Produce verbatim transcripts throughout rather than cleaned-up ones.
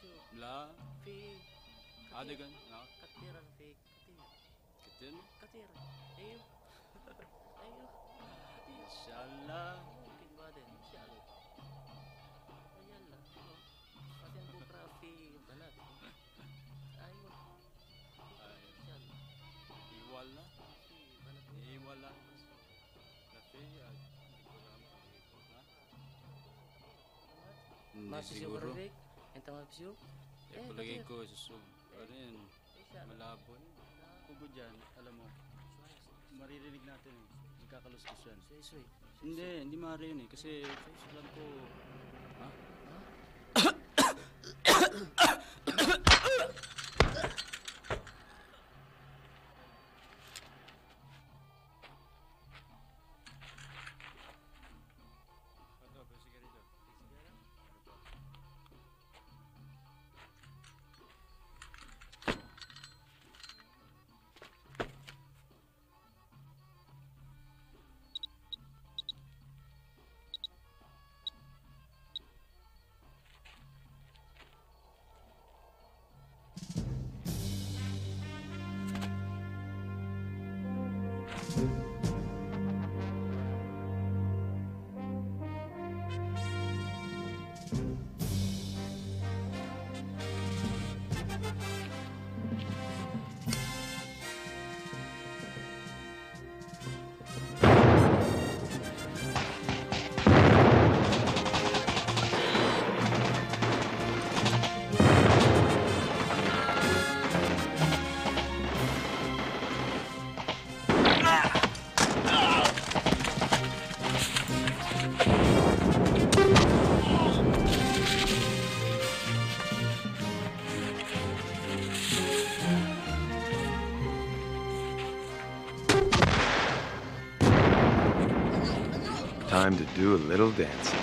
لا في عادي كان نعم كثيرا في كثير كتير كثير ايوه ايوه ان شاء الله ممكن بعدين ان شاء الله يلا بعدين بكره في بلد ايوه ان شاء الله اي والله في بلد اي والله ما في siguro Rick انت ما في eh palagay ko susub pa rin malabo pugod yan alam mo maririnig natin eh magkakaluskusan hindi hindi maaari yun eh kasi alam ko ha Time to do a little dancing.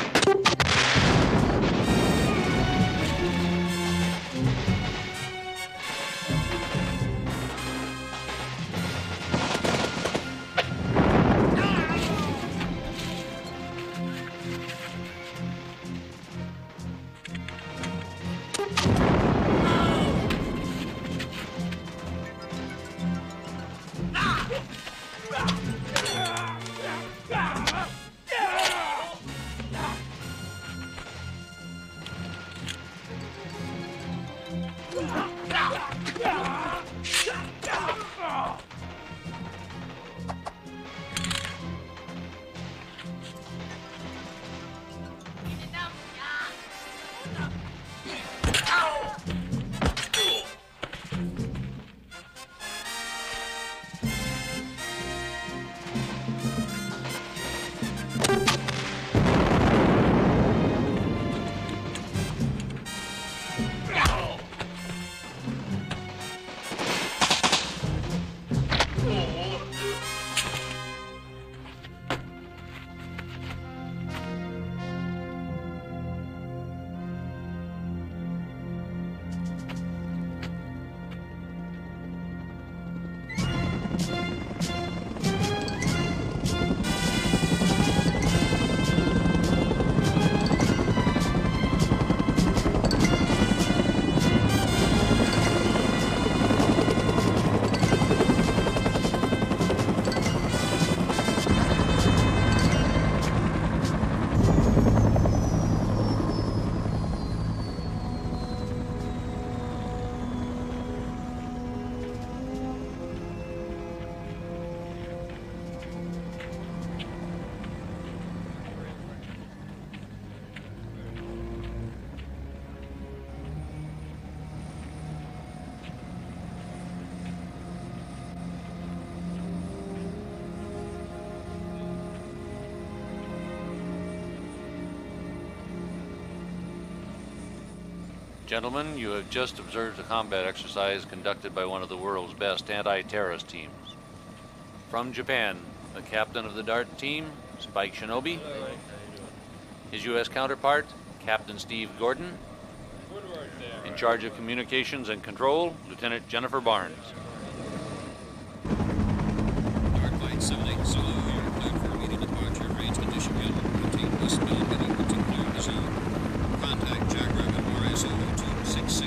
Gentlemen, you have just observed a combat exercise conducted by one of the world's best anti-terrorist teams. From Japan, the captain of the DART team, Spike Shinobi. His U S counterpart, Captain Steve Gordon. In charge of communications and control, Lieutenant Jennifer Barnes. DART Flight seven eight Zulu, you're cleared for immediate departure. Range condition good. Routine westbound heading to clear the zone. Contact Jackrabbit R S O two six six.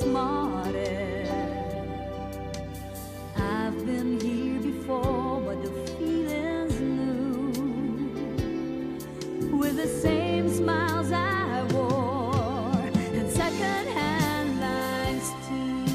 smartest. I've been here before, but the feeling's new. With the same smiles I wore and second-hand lines too.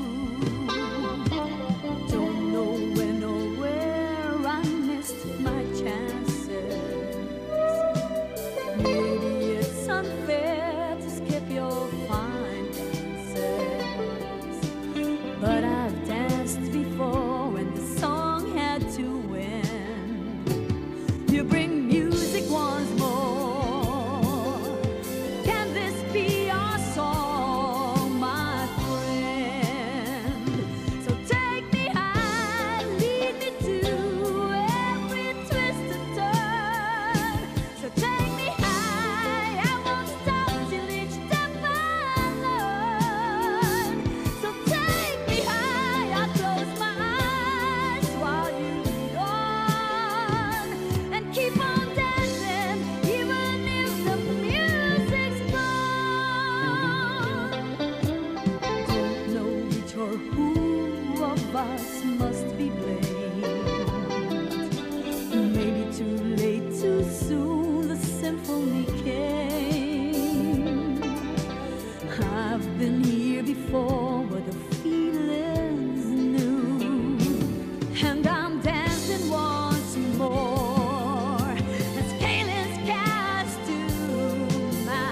Don't know when or where I missed my chances. Maybe it's unfair to skip your fine dances, but I've danced before when the song had to win. You bring music once more. Can this be our song, my friend? So take me high, lead me to every twist and turn. So take me high, I won't stop till each step I learn. So take me high, I close my eyes while you lead on, and keep on dancing even if the music's gone. Don't know which or who of us must be blamed. Maybe too late, too soon, the symphony came. I've been here before, but the feeling's new, and I'm dancing once more. As Kalen's cast to my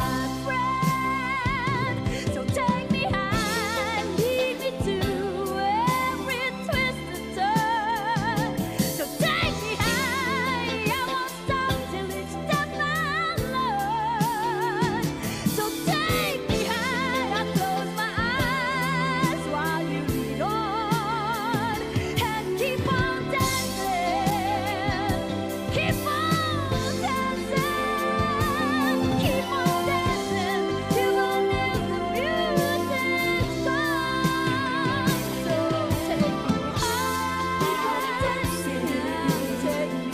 friend. So take me high, lead me to every twist and turn. So take me high, I won't stop till each step I learn. So take me high, I close my eyes while you lead on, and keep on dancing, keep on dancing, keep on dancing, even if the music's gone. So take me high, take me high, take me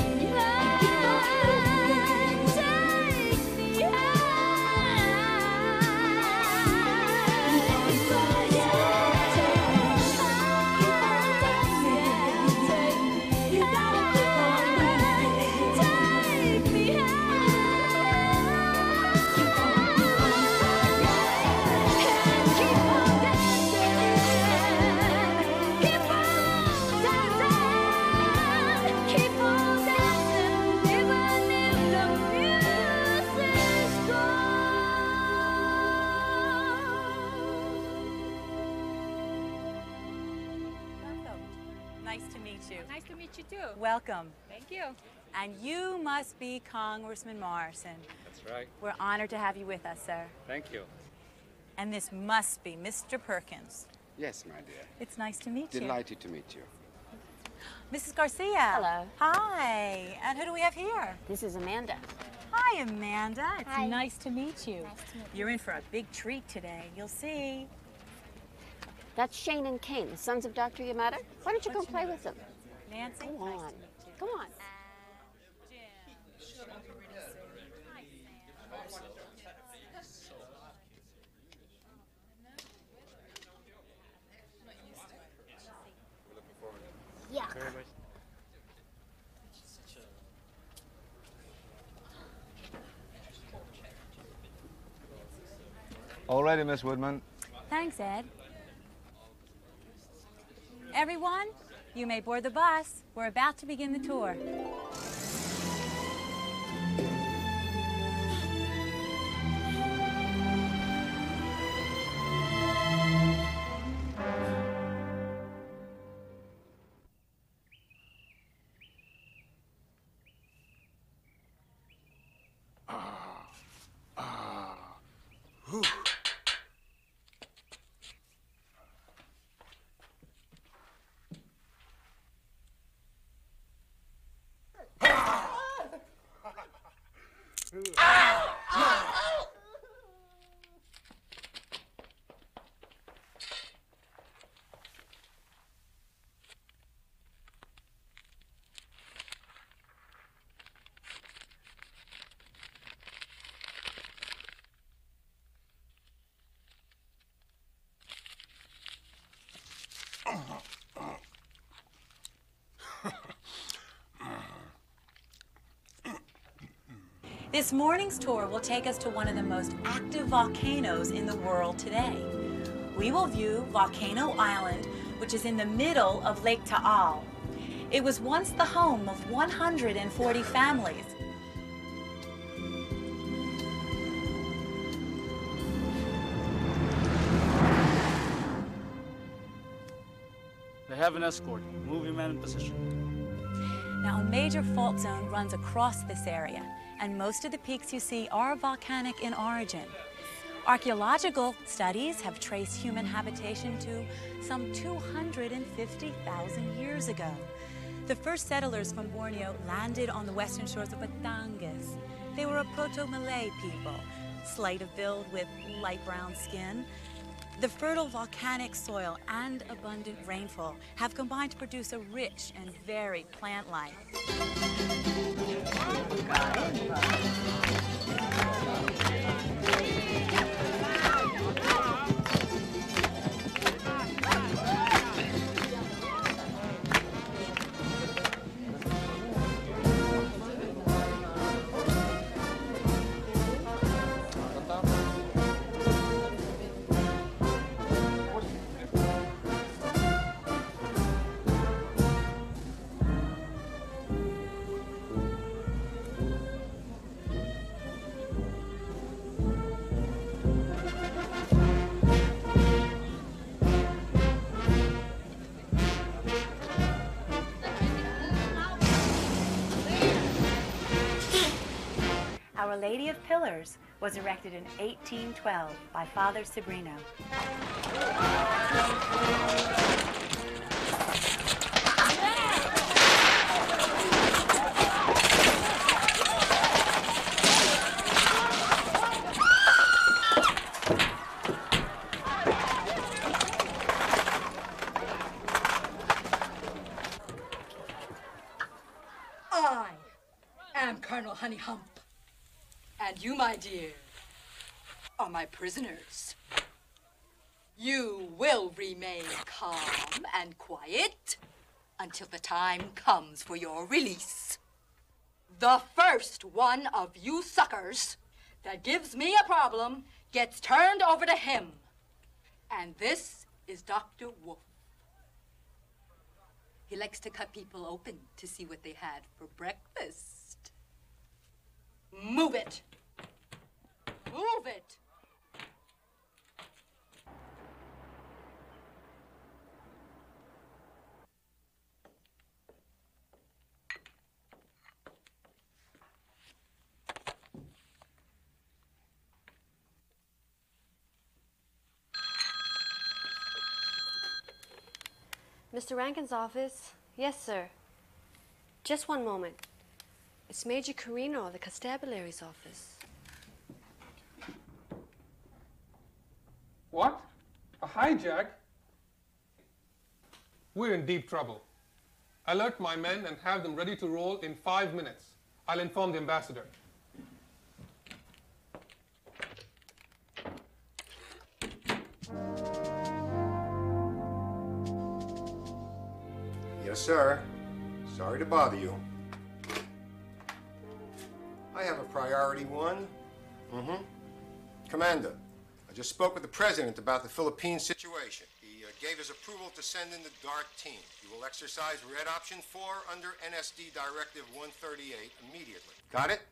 Nice to meet you. Nice to meet you too. Welcome. Thank you. And you must be Congressman Morrison. That's right. We're honored to have you with us, sir. Thank you. And this must be Mister Perkins. Yes, my dear. It's nice to meet you. Delighted to meet you. Missus Garcia. Hello. Hi. And who do we have here? This is Amanda. Hi, Amanda. It's Hi. nice to meet you. Nice to meet you. You're in for a big treat today. You'll see. That's Shane and Kane, the sons of Doctor Yamada. Why don't you go What's your play name? with them? Nancy. Come Nice on. to meet you. Come on. Yuck. All ready, Miss Woodman. Thanks, Ed. Everyone, you may board the bus. We're about to begin the tour. This morning's tour will take us to one of the most active volcanoes in the world today. We will view Volcano Island, which is in the middle of Lake Taal. It was once the home of one hundred forty families. They have an escort. Moving man in position. Now, a major fault zone runs across this area, and most of the peaks you see are volcanic in origin. Archaeological studies have traced human habitation to some two hundred fifty thousand years ago. The first settlers from Borneo landed on the western shores of Batangas. They were a Proto-Malay people, slight of build with light brown skin. The fertile volcanic soil and abundant rainfall have combined to produce a rich and varied plant life. Our Lady of Pillars was erected in eighteen twelve by Father Sabrino. I am Colonel Honey Hump. And you, my dear, are my prisoners. You will remain calm and quiet until the time comes for your release. The first one of you suckers that gives me a problem gets turned over to him. And this is Doctor Wolf. He likes to cut people open to see what they had for breakfast. Move it! Move it! Mister Rankin's office? Yes, sir. Just one moment. It's Major Carino of the Constabulary's office. What? A hijack? We're in deep trouble. Alert my men and have them ready to roll in five minutes. I'll inform the ambassador. Yes, sir. Sorry to bother you. I have a priority one. Mm-hmm. Commander, I just spoke with the president about the Philippine situation. He uh, gave his approval to send in the DART team. You will exercise Red Option four under N S D Directive one thirty-eight immediately. Got it?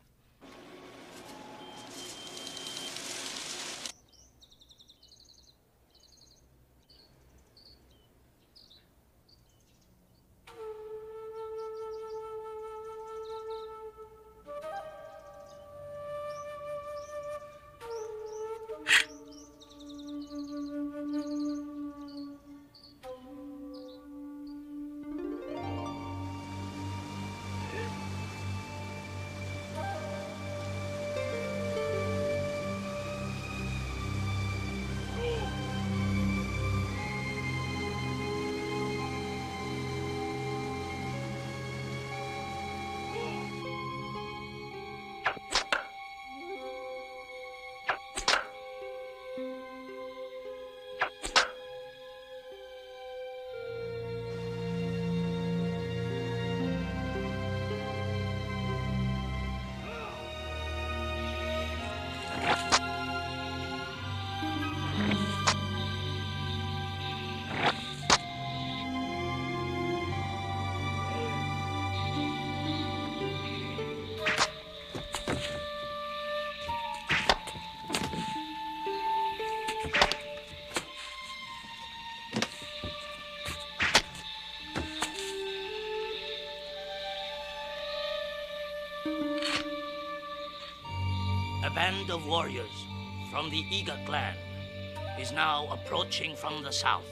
A band of warriors from the Iga clan is now approaching from the south.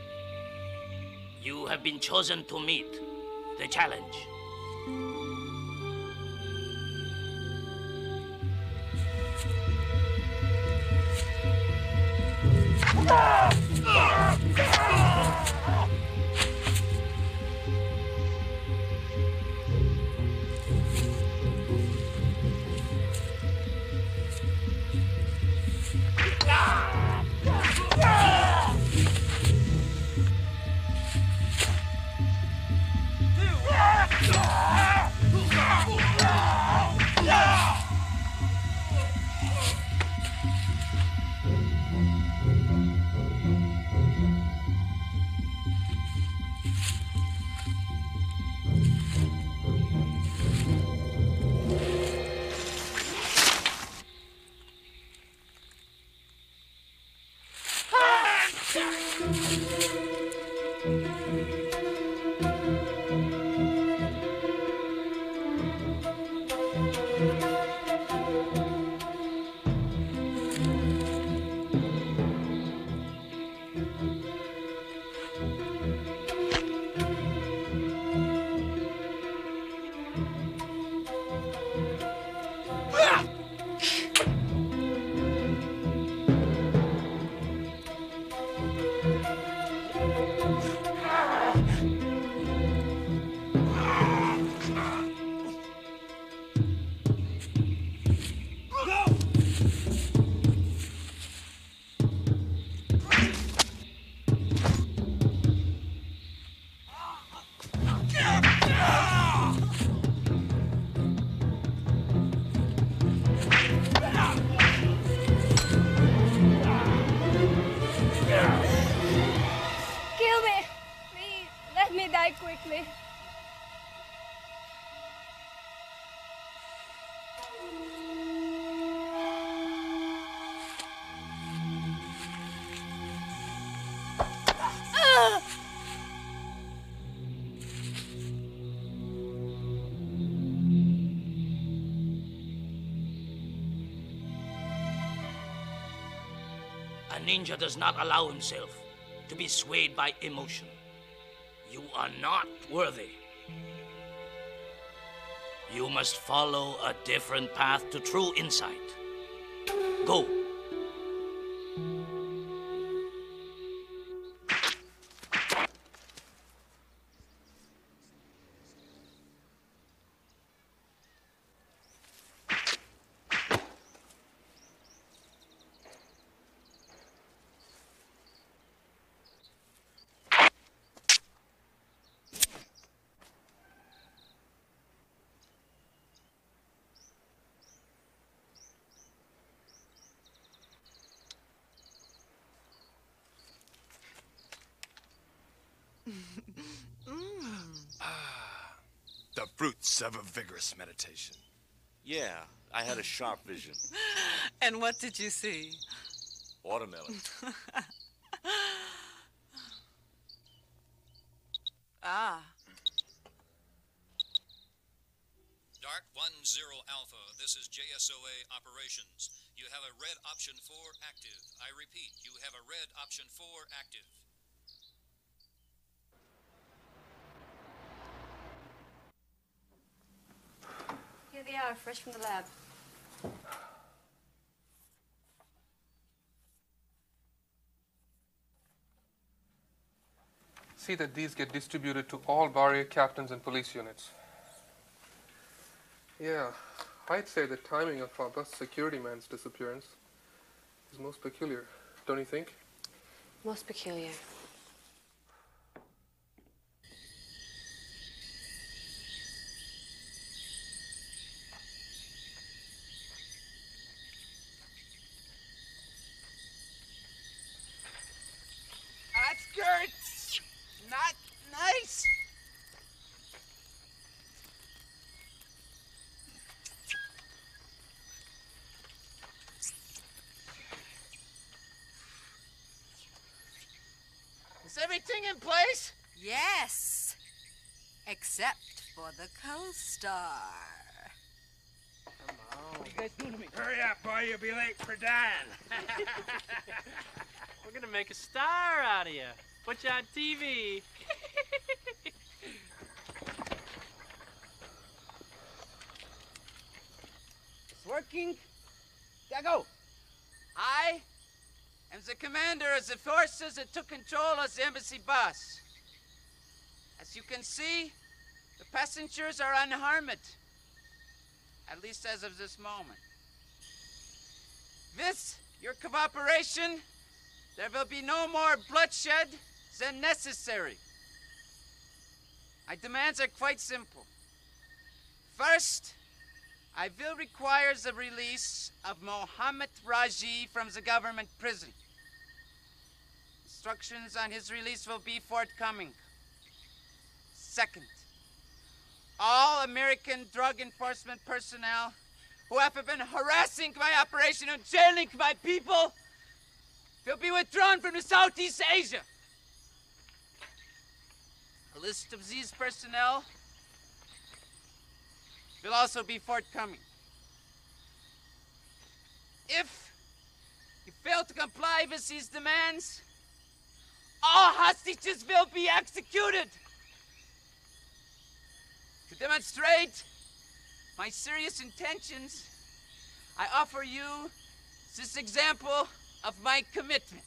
You have been chosen to meet the challenge. quickly. A ninja does not allow himself to be swayed by emotion. You are not worthy. You must follow a different path to true insight. Go. The fruits of a vigorous meditation. Yeah, I had a sharp vision. And what did you see? Watermelon. Ah. Dart one zero Alpha, this is J S O A operations. You have a red option four active. I repeat, you have a red option four active. Here they are, fresh from the lab. See that these get distributed to all barrier captains and police units. Yeah, I'd say the timing of our bus security man's disappearance is most peculiar, don't you think? Most peculiar. That's good. Not nice. Is everything in place? Yes, except for the co-star. What are you guys doing to me? Hurry up, boy, you'll be late for Dan. We're gonna make a star out of you. Put you on T V. It's working. There go. I am the commander of the forces that took control of the embassy bus. As you can see, the passengers are unharmed. At least as of this moment. With your cooperation, there will be no more bloodshed than necessary. My demands are quite simple. First, I will require the release of Mohammed Raji from the government prison. Instructions on his release will be forthcoming. Second, all American drug enforcement personnel who have been harassing my operation and jailing my people will be withdrawn from the Southeast Asia. A list of these personnel will also be forthcoming. If you fail to comply with these demands, all hostages will be executed. To demonstrate my serious intentions, I offer you this example of my commitment.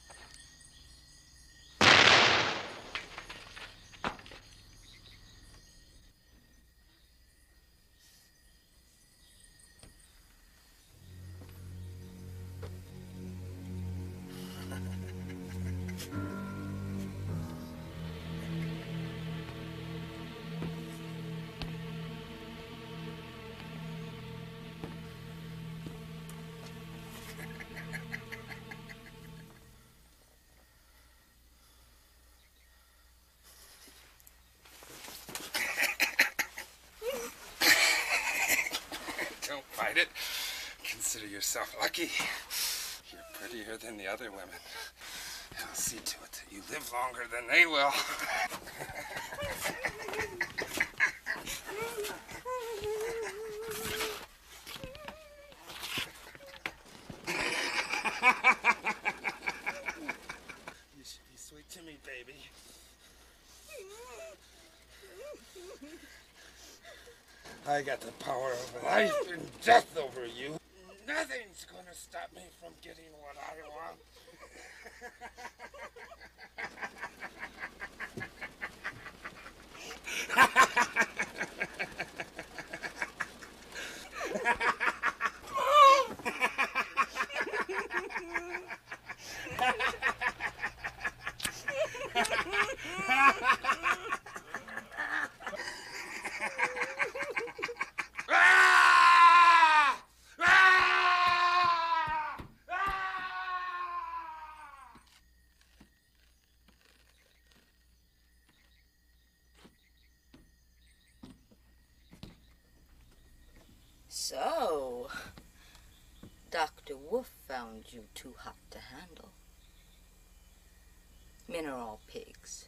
Don't fight it. Consider yourself lucky. You're prettier than the other women. I'll see to it that you live longer than they will. You should be sweet to me, baby. I got the power of life and death over you. Nothing's gonna stop me from getting what I want. So, Doctor Wolf found you too hot to handle. Men are all pigs.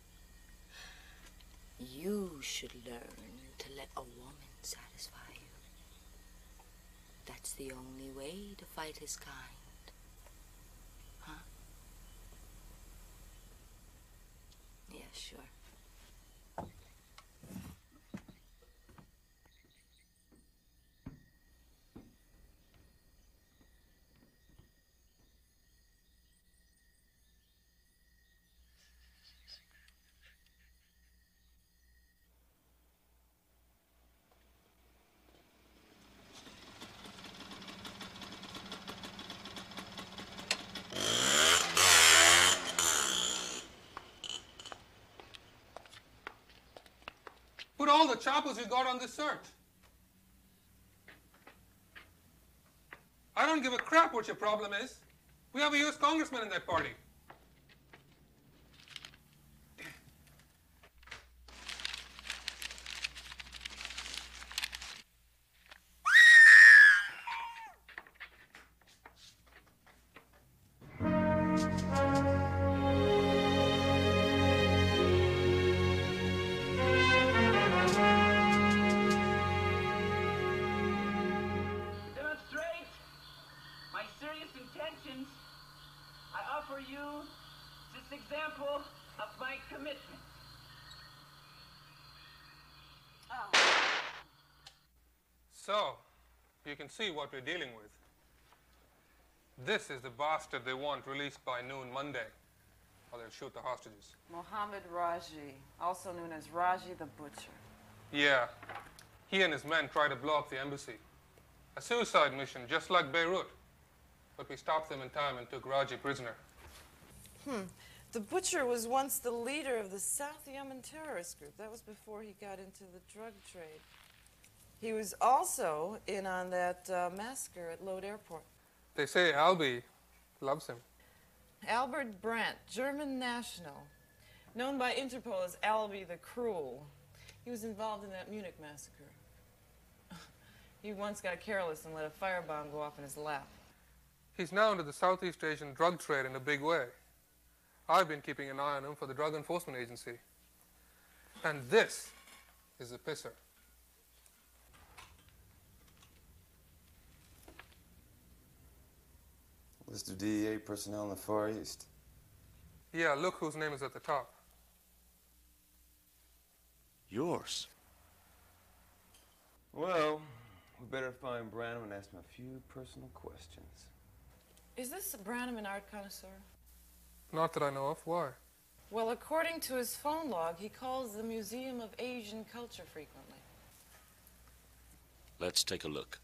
You should learn to let a woman satisfy you. That's the only way to fight his kind. Huh? Yeah, sure. Put all the choppers you got on this search. I don't give a crap what your problem is. We have a U S congressman in that party. example of my commitment. So, you can see what we're dealing with. This is the bastard they want released by noon Monday, or they'll shoot the hostages. Mohammed Raji, also known as Raji the Butcher. Yeah, he and his men tried to blow up the embassy. A suicide mission, just like Beirut. But we stopped them in time and took Raji prisoner. Hmm. The Butcher was once the leader of the South Yemen terrorist group. That was before he got into the drug trade. He was also in on that uh, massacre at Lode Airport. They say Albie loves him. Albert Brandt, German national, known by Interpol as Albie the Cruel. He was involved in that Munich massacre. He once got careless and let a firebomb go off in his lap. He's now into the Southeast Asian drug trade in a big way. I've been keeping an eye on him for the Drug Enforcement Agency. And this is a pisser. List of D E A personnel in the Far East. Yeah, look whose name is at the top. Yours. Well, we better find Branham and ask him a few personal questions. Is this Branham an art connoisseur? Not that I know of. Why? Well, according to his phone log, he calls the Museum of Asian Culture frequently. Let's take a look.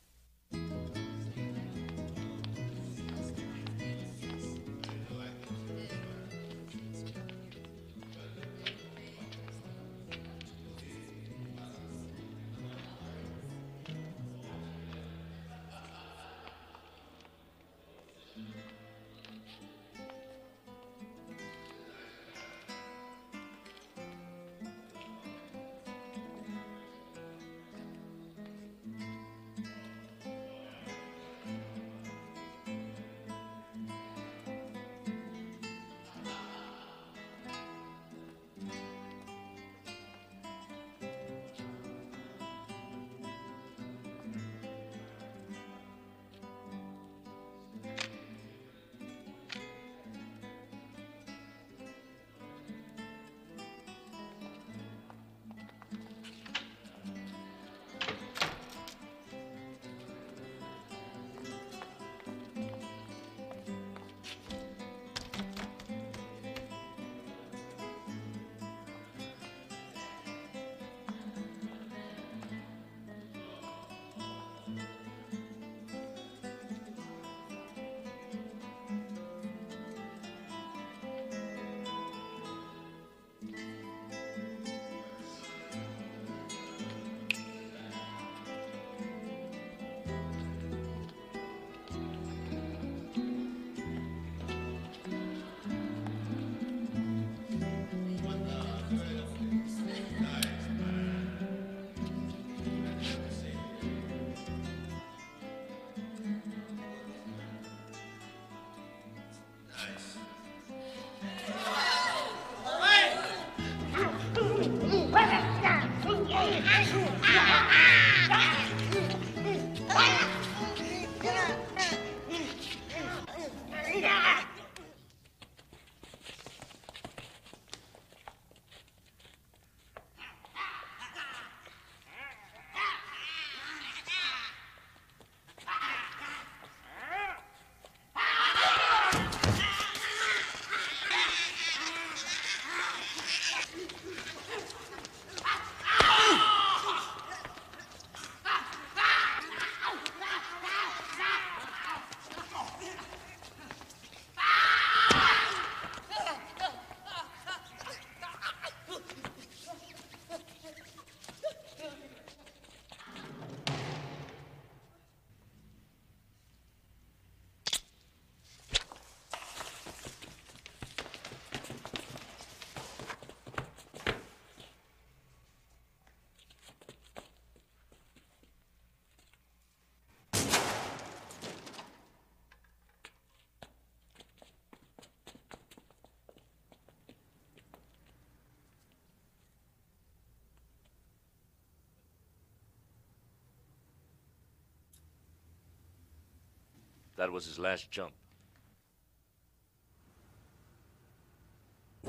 That was his last jump.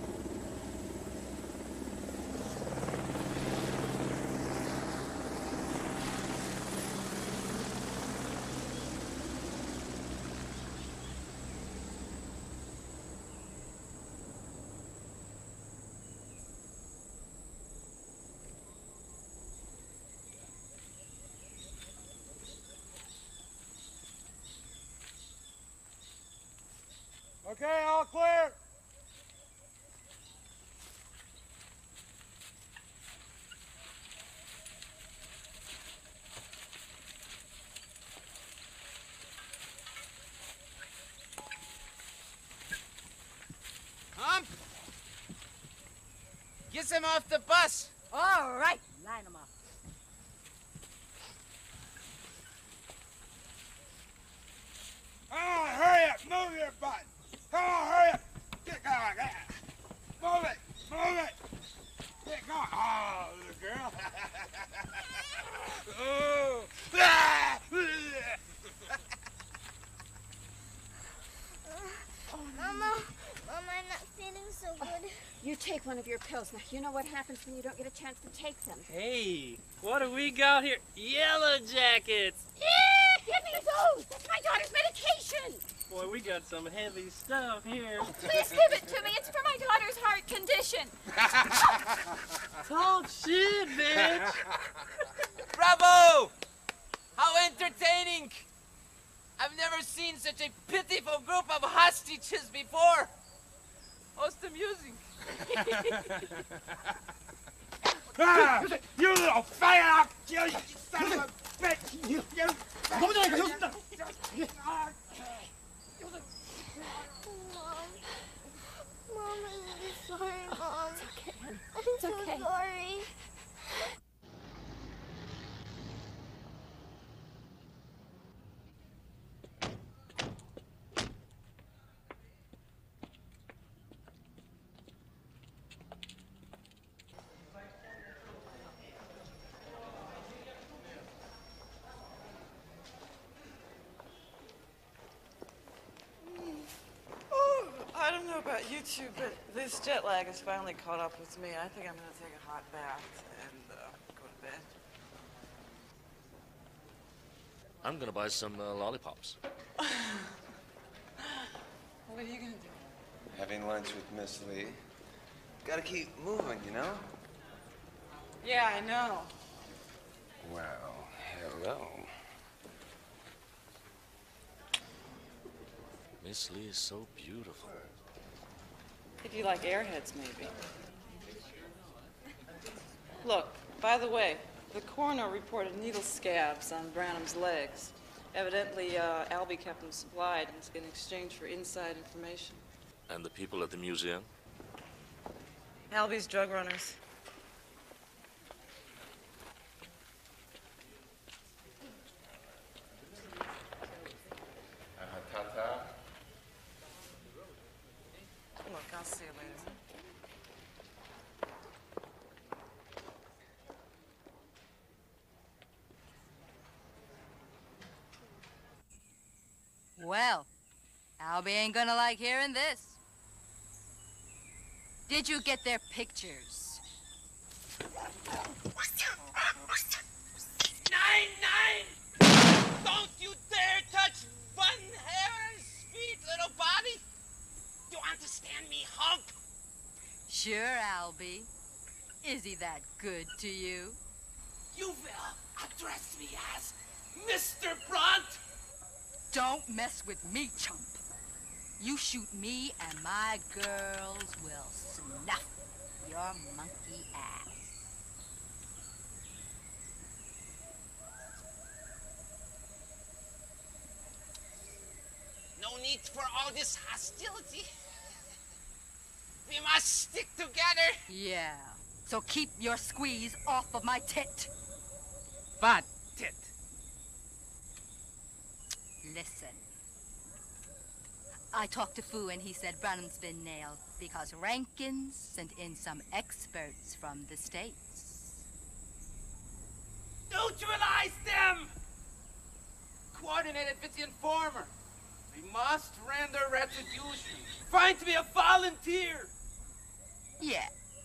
Okay, all clear. Hump! Get them off the bus! All right, line them up. Come on, hurry up, move your butt. Come on, hurry up. Get going, yeah. Move it, move it. Get going. Oh, little girl. Oh. Mama, Mama, I'm not feeling so good. You take one of your pills. Now, you know what happens when you don't get a chance to take them. Hey, what do we got here? Yellow jackets! Yeah, give me those! That's my daughter's medication! Boy, we got some heavy stuff here. Oh, please give it to me. It's for my daughter's heart condition. Talk shit, bitch! Bravo! How entertaining! I've never seen such a pitiful group of hostages before. Most amusing. Ah, you little fat you son of a bitch! You, you, Mom, Mom, I'm sorry, Mom. It's okay, honey. I'm It's so okay. sorry. I don't know about you two, but this jet lag has finally caught up with me. I think I'm going to take a hot bath and uh, go to bed. I'm gonna buy some uh, lollipops. What are you going to do? Having lunch with Miss Lee. Gotta keep moving, you know? Yeah, I know. Well, hello. Miss Lee is so beautiful. If you like airheads, maybe. Look, by the way, the coroner reported needle scabs on Branham's legs. Evidently, uh, Albie kept them supplied in exchange for inside information. And the people at the museum? Albie's drug runners. Uh, ta-ta. Look, I'll see you later. Well, Albie ain't gonna like hearing this. Did you get their pictures? Nine, nine! Don't you dare touch Van Haren's sweet little body! You understand me, hump? Sure, Albie. Is he that good to you? You will address me as Mister Brunt! Don't mess with me, chump. You shoot me and my girls will snuff your monkey ass. No need for all this hostility. We must stick together. Yeah, so keep your squeeze off of my tit. What tit? Listen. I talked to Fu and he said Branham's been nailed because Rankins sent in some experts from the States. Neutralize them! Coordinate it with the informer. We must render retribution. Find me a volunteer. Yeah.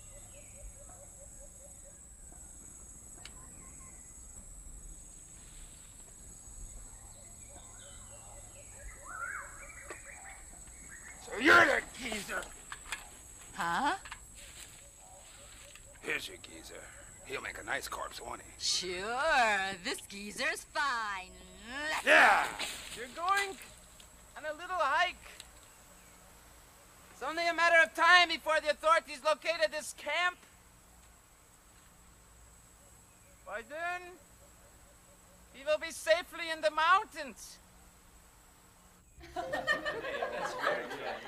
So you're the geezer. Huh? Here's your geezer. He'll make a nice corpse, won't he? Sure, this geezer's fine. Let's Yeah! You're going on a little hike. It's only a matter of time before the authorities located this camp. By then, he will be safely in the mountains. That's very good.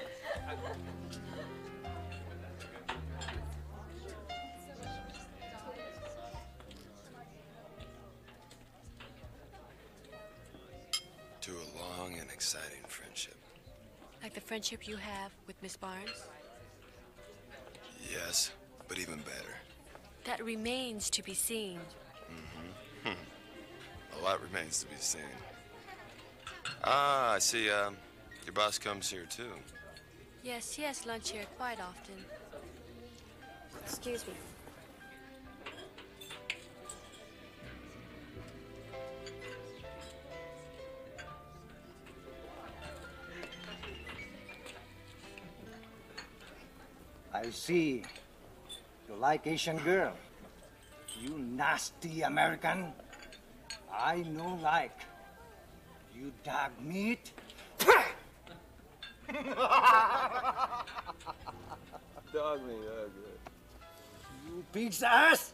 To a long and exciting friendship. Like the friendship you have with Miss Barnes? Yes, but even better. That remains to be seen. Mm-hmm. A lot remains to be seen. Ah, I see, um, your boss comes here too. Yes, he has lunch here quite often. Excuse me. I see. You like Asian girl. You nasty American. I no like. You dog meat. Dog meat, oh good. You pig's ass.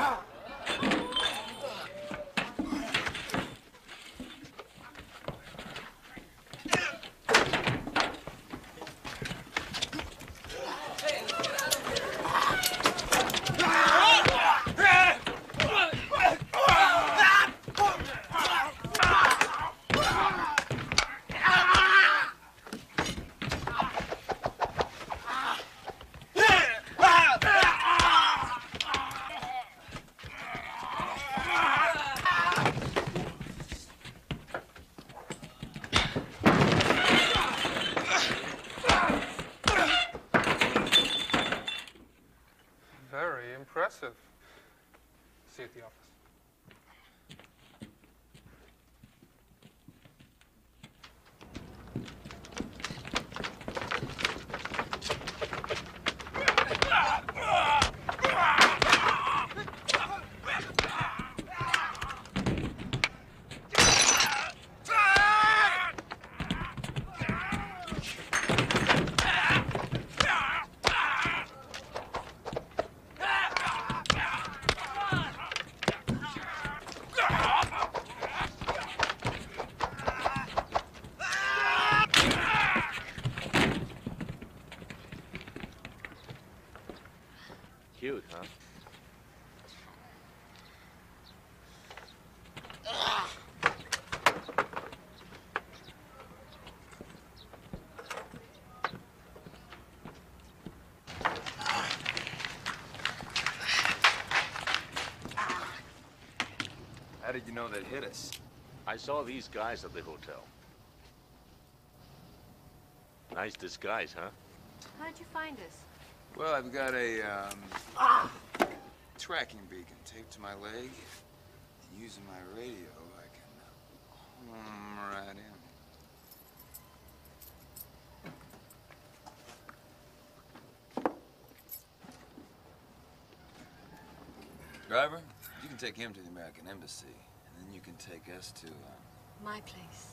Very impressive. See you at the office. Cute, huh? How did you know they'd hit us? I saw these guys at the hotel. Nice disguise, huh? How did you find us? Well, I've got a um, tracking beacon taped to my leg. And using my radio, I can home right in. Driver, you can take him to the American Embassy, and then you can take us to, uh... My place.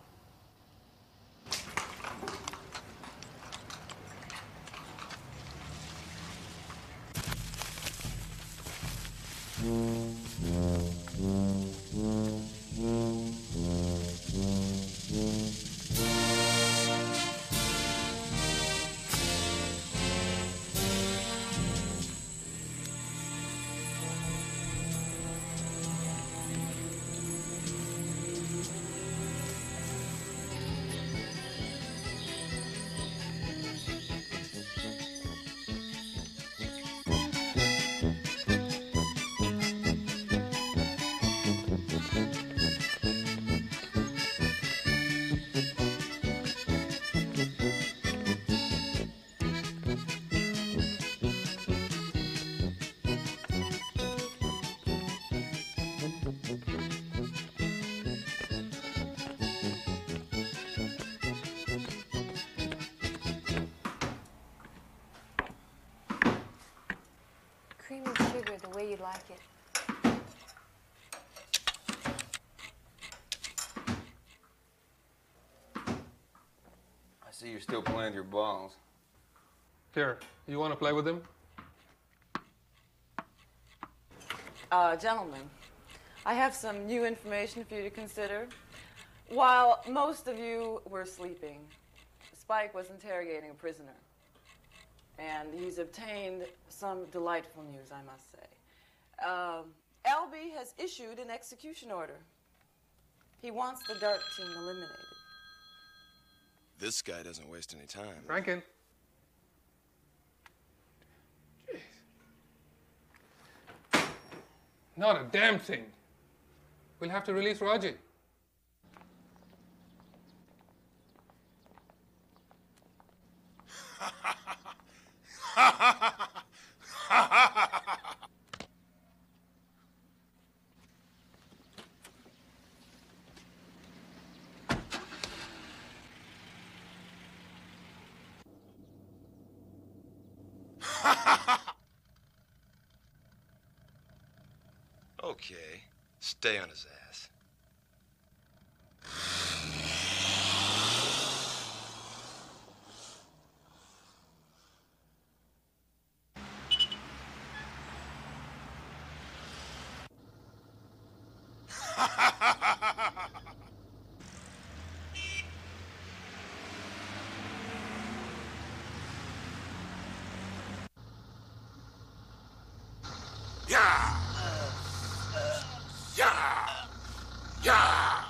Cream and sugar the way you like it. I see you're still playing with your balls. Here, you want to play with him? Uh, gentlemen, I have some new information for you to consider. While most of you were sleeping, Spike was interrogating a prisoner. And he's obtained some delightful news, I must say. Um, L B has issued an execution order. He wants the Dark Team eliminated. This guy doesn't waste any time. Rankin. Jeez. Not a damn thing. We'll have to release Raji. Okay, stay on his ass. Yeah! Yeah! Yeah!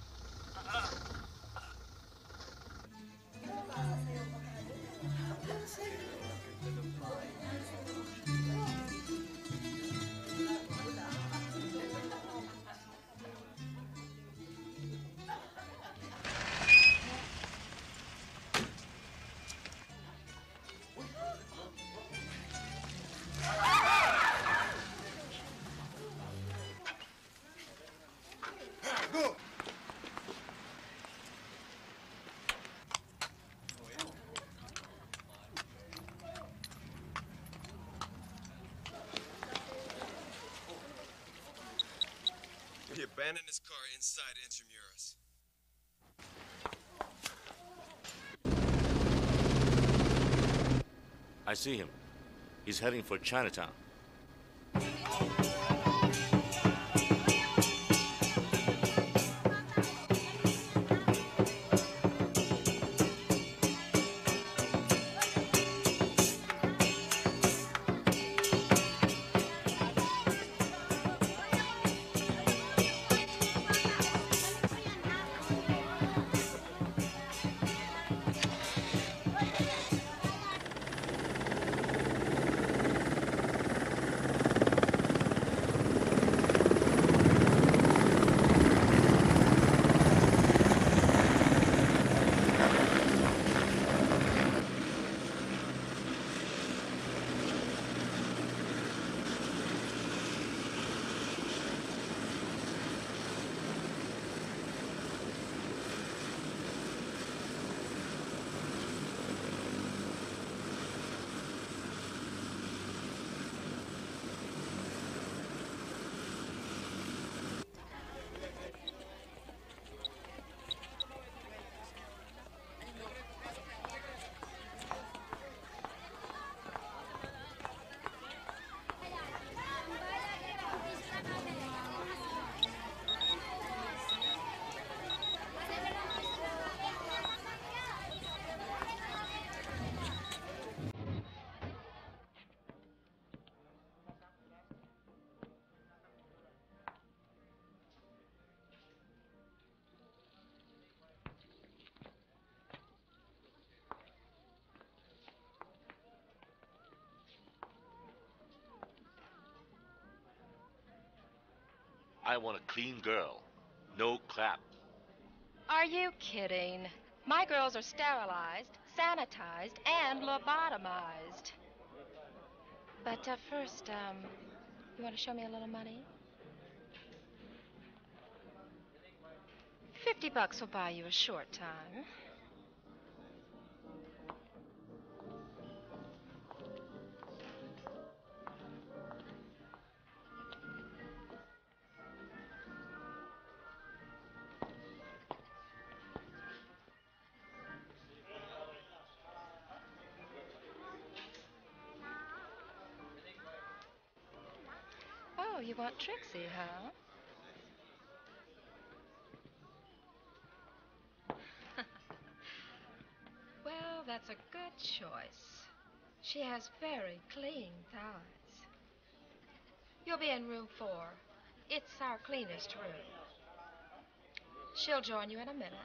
Go! He abandoned his car inside Intramuros. I see him. He's heading for Chinatown. I want a clean girl. No clap. Are you kidding? My girls are sterilized, sanitized, and lobotomized. But uh, first, um, you want to show me a little money? Fifty bucks will buy you a short time. you want Trixie, huh? Well, that's a good choice. She has very clean thighs. You'll be in room four. It's our cleanest room. She'll join you in a minute.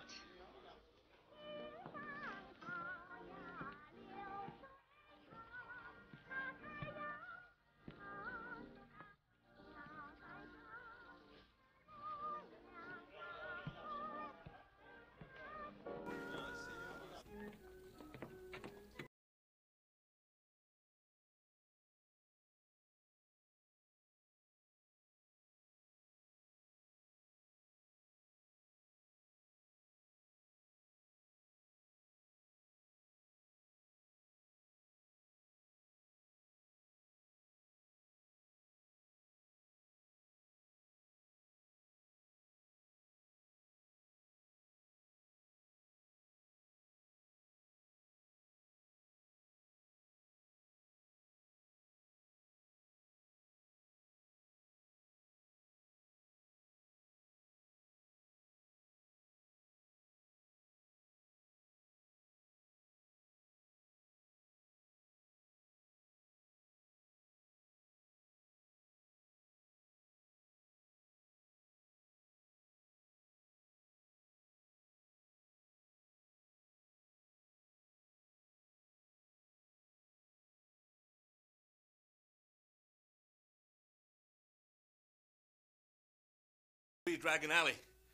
Dragon Alley.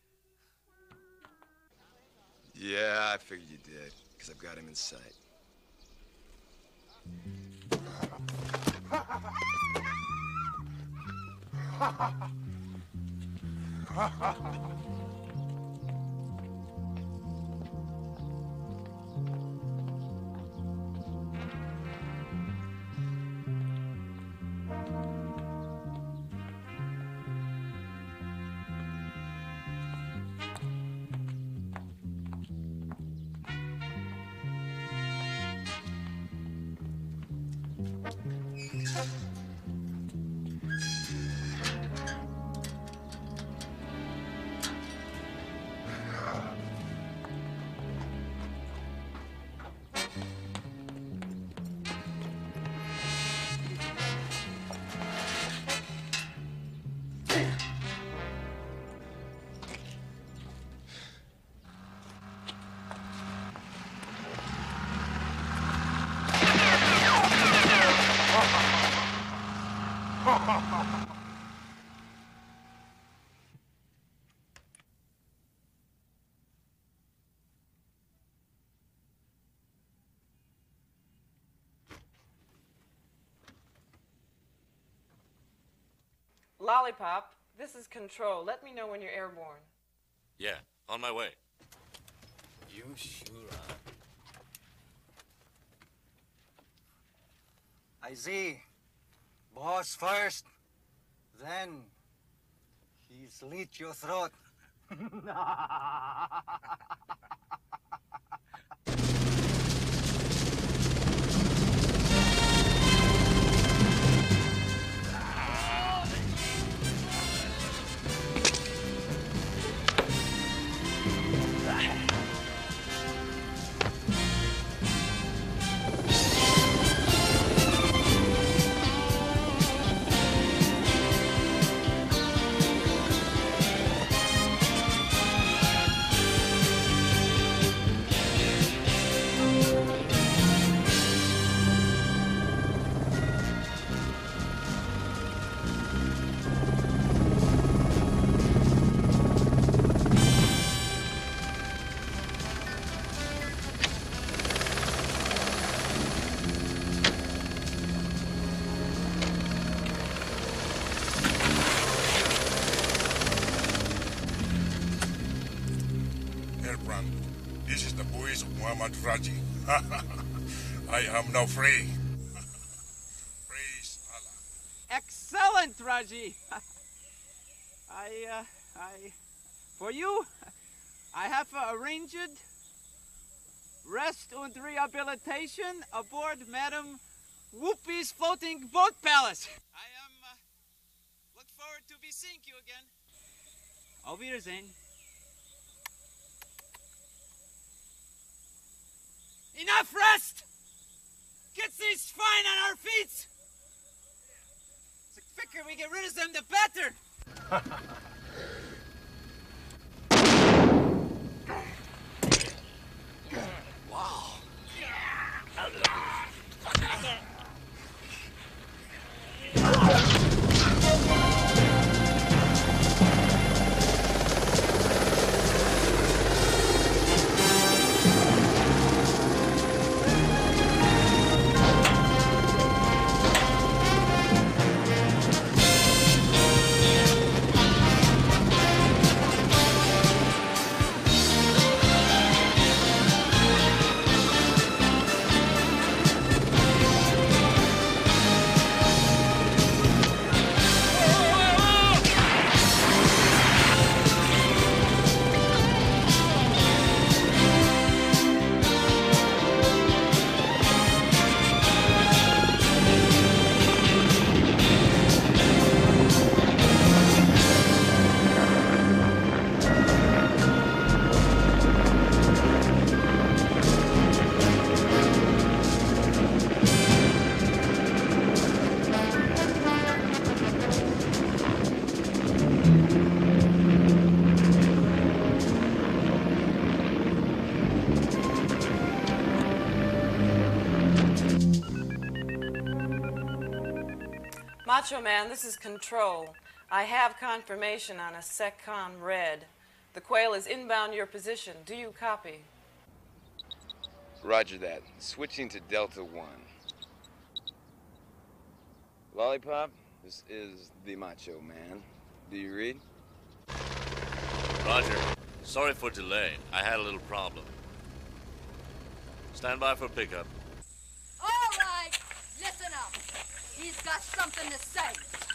Yeah, I figured you did, because I've got him in sight. Lollipop, this is Control. Let me know when you're airborne. Yeah, on my way. You sure are. I see. Boss first, then he slit your throat. This is the voice of Muhammad Raji. I am now free. Praise Allah. Excellent, Raji. I, uh, I, for you, I have uh, arranged rest and rehabilitation aboard Madam Whoopi's floating boat palace. I am, uh, look seeing you again. Auf Wiedersehen. Enough rest! Get these fine on our feet! The quicker we get rid of them, the better! Wow. Macho Man, this is Control. I have confirmation on a SECCOM red. The Quail is inbound your position. Do you copy? Roger that. Switching to Delta One. Lollipop, this is the Macho Man. Do you read? Roger. Sorry for delay. I had a little problem. Stand by for pickup. All right, listen up. He's got something to say.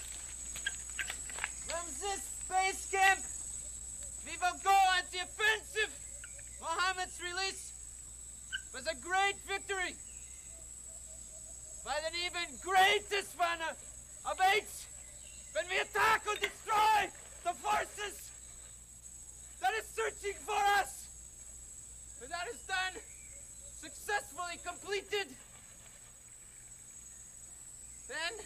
From this space camp, we will go on the offensive. Mohammed's release was a great victory. But an even greatest one awaits when we attack or destroy the forces that is searching for us. When that is done, successfully completed, then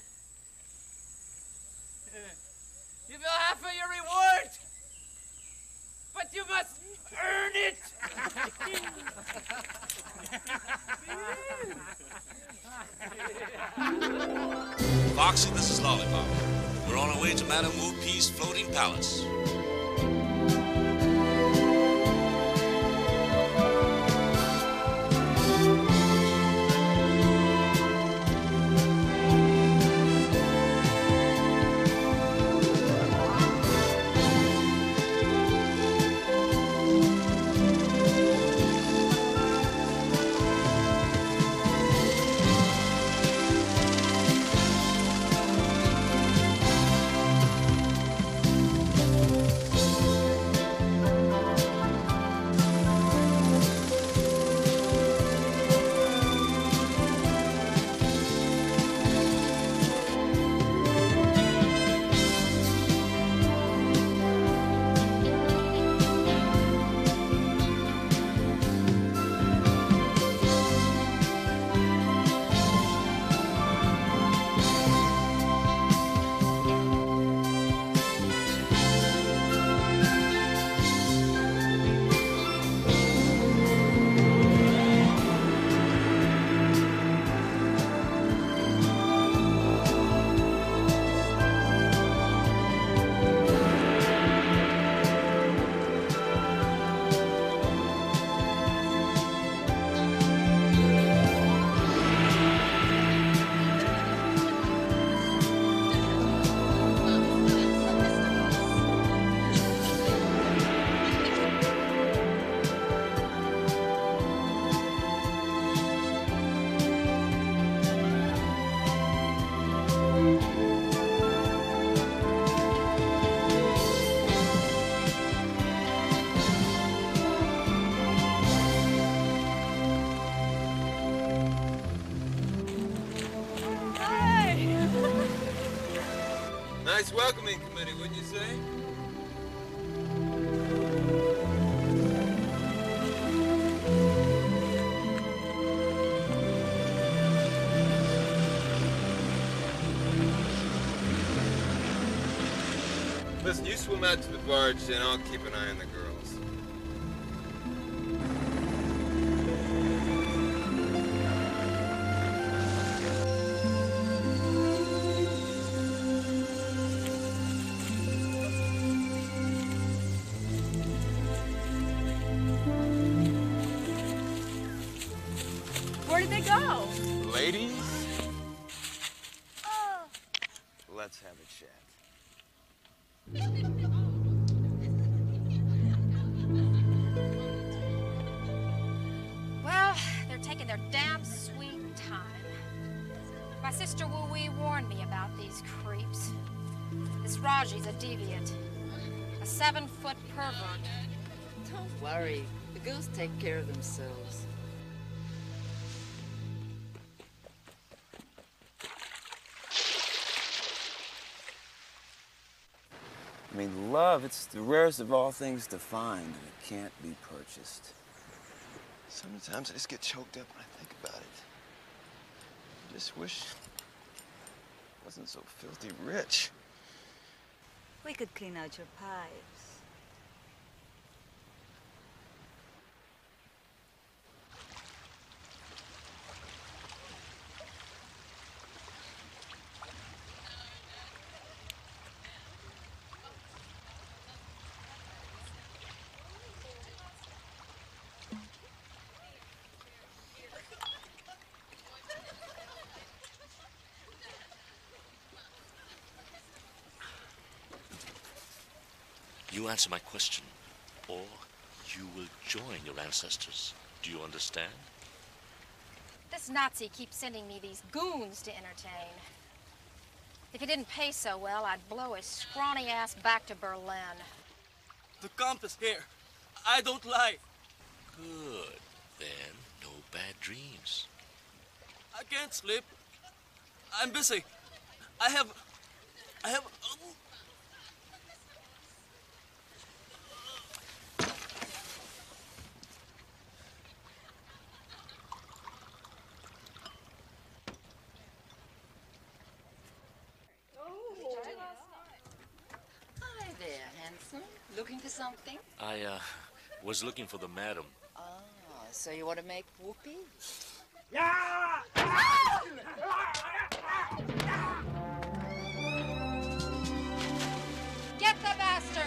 you will have for your reward, but you must earn it. Foxy, this is Lollipop. We're on our way to Madame Wu Pi's floating palace. Nice welcoming committee, wouldn't you listen, you swim out to the barge, and I'll keep an eye on the girls. Where did they go? Ladies? Let's have a chat. Well, they're taking their damn sweet time. My sister Woo-Wee warned me about these creeps. This Raji's a deviant. A seven-foot pervert. Don't worry. The girls take care of themselves. I mean, love, it's the rarest of all things to find, and it can't be purchased. Sometimes I just get choked up when I think about it. I just wish I wasn't so filthy rich. We could clean out your pipes. You answer my question, or you will join your ancestors. Do you understand? This Nazi keeps sending me these goons to entertain. If he didn't pay so well, I'd blow his scrawny ass back to Berlin. The compass here. I don't lie. Good. Then, no bad dreams. I can't sleep. I'm busy. I have... I have... Hi there, handsome. Looking for something? I, uh, was looking for the madam. Ah, so you want to make whoopee? Get the bastard!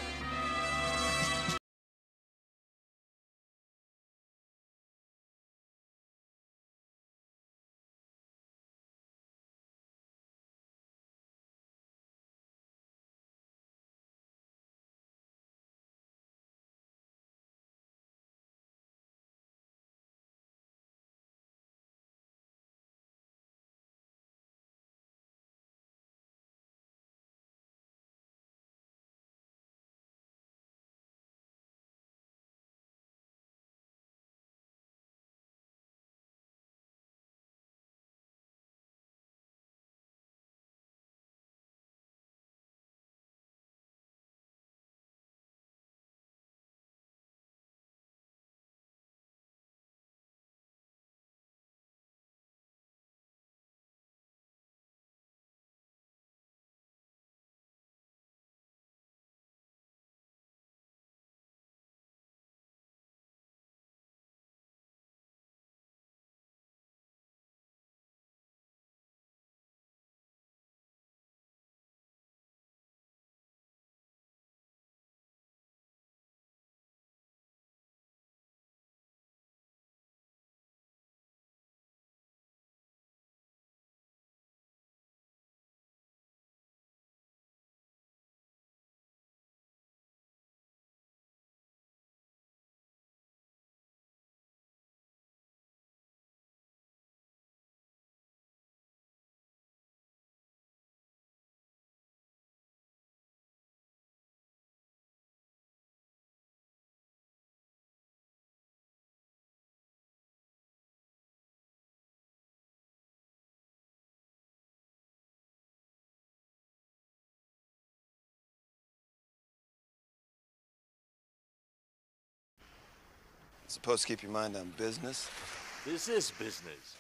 Supposed to keep your mind on business? This is business.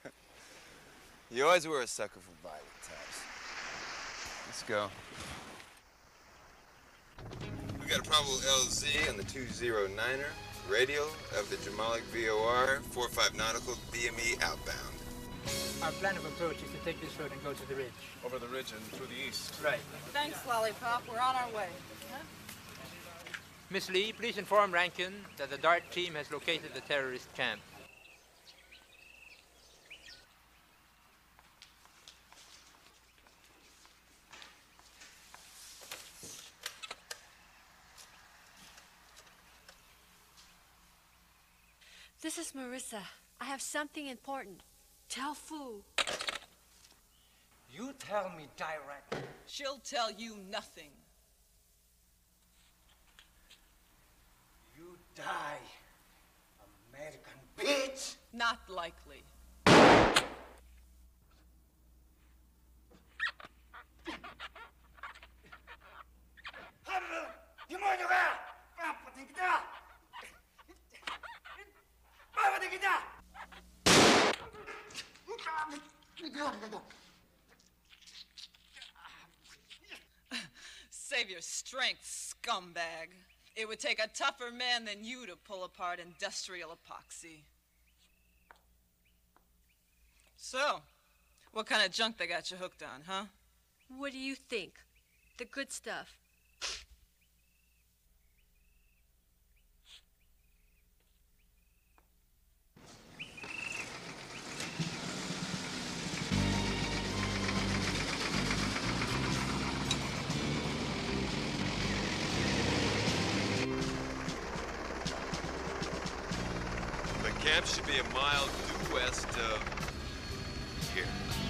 You always were a sucker for violent types. Let's go. got a probable L Z on the two oh niner. Radio of the Jamalik V O R, four five nautical, B M E outbound. Our plan of approach is to take this road and go to the ridge. Over the ridge and through the east. Right. Thanks, Lollipop. We're on our way. Huh? Miss Lee, please inform Rankin that the DART team has located the terrorist camp. This is Marissa. I have something important. Tell Fu. You tell me direct. She'll tell you nothing. You die, American bitch. Not likely. Save your strength, scumbag. It would take a tougher man than you to pull apart industrial epoxy. So, what kind of junk they got you hooked on, huh? What do you think? The good stuff. The camp should be a mile due west of here.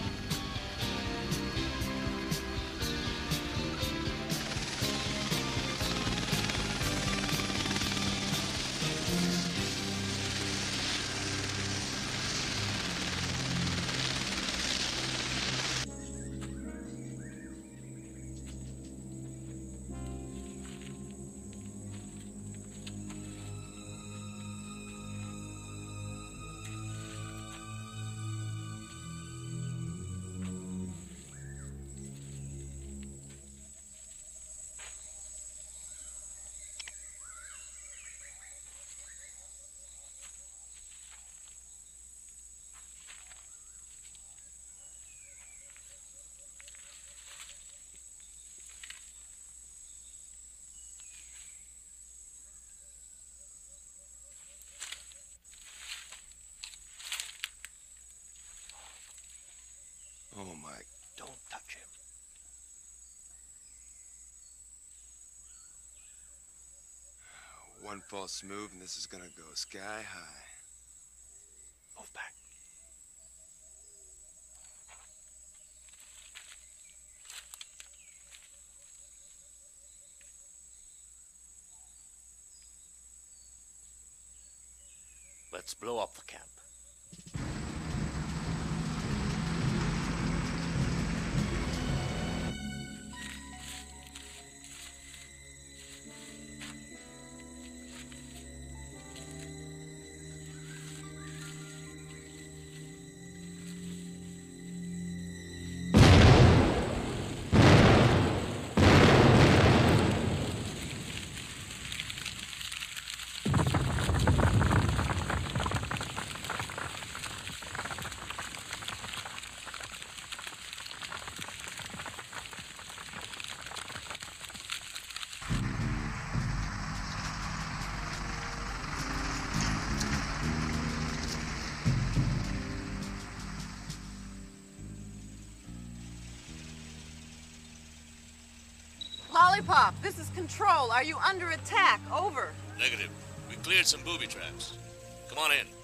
Oh my, don't touch him. One false move and this is gonna go sky high. Move back. Let's blow up the camp. Lollipop, this is Control. Are you under attack? Over. Negative. We cleared some booby traps. Come on in.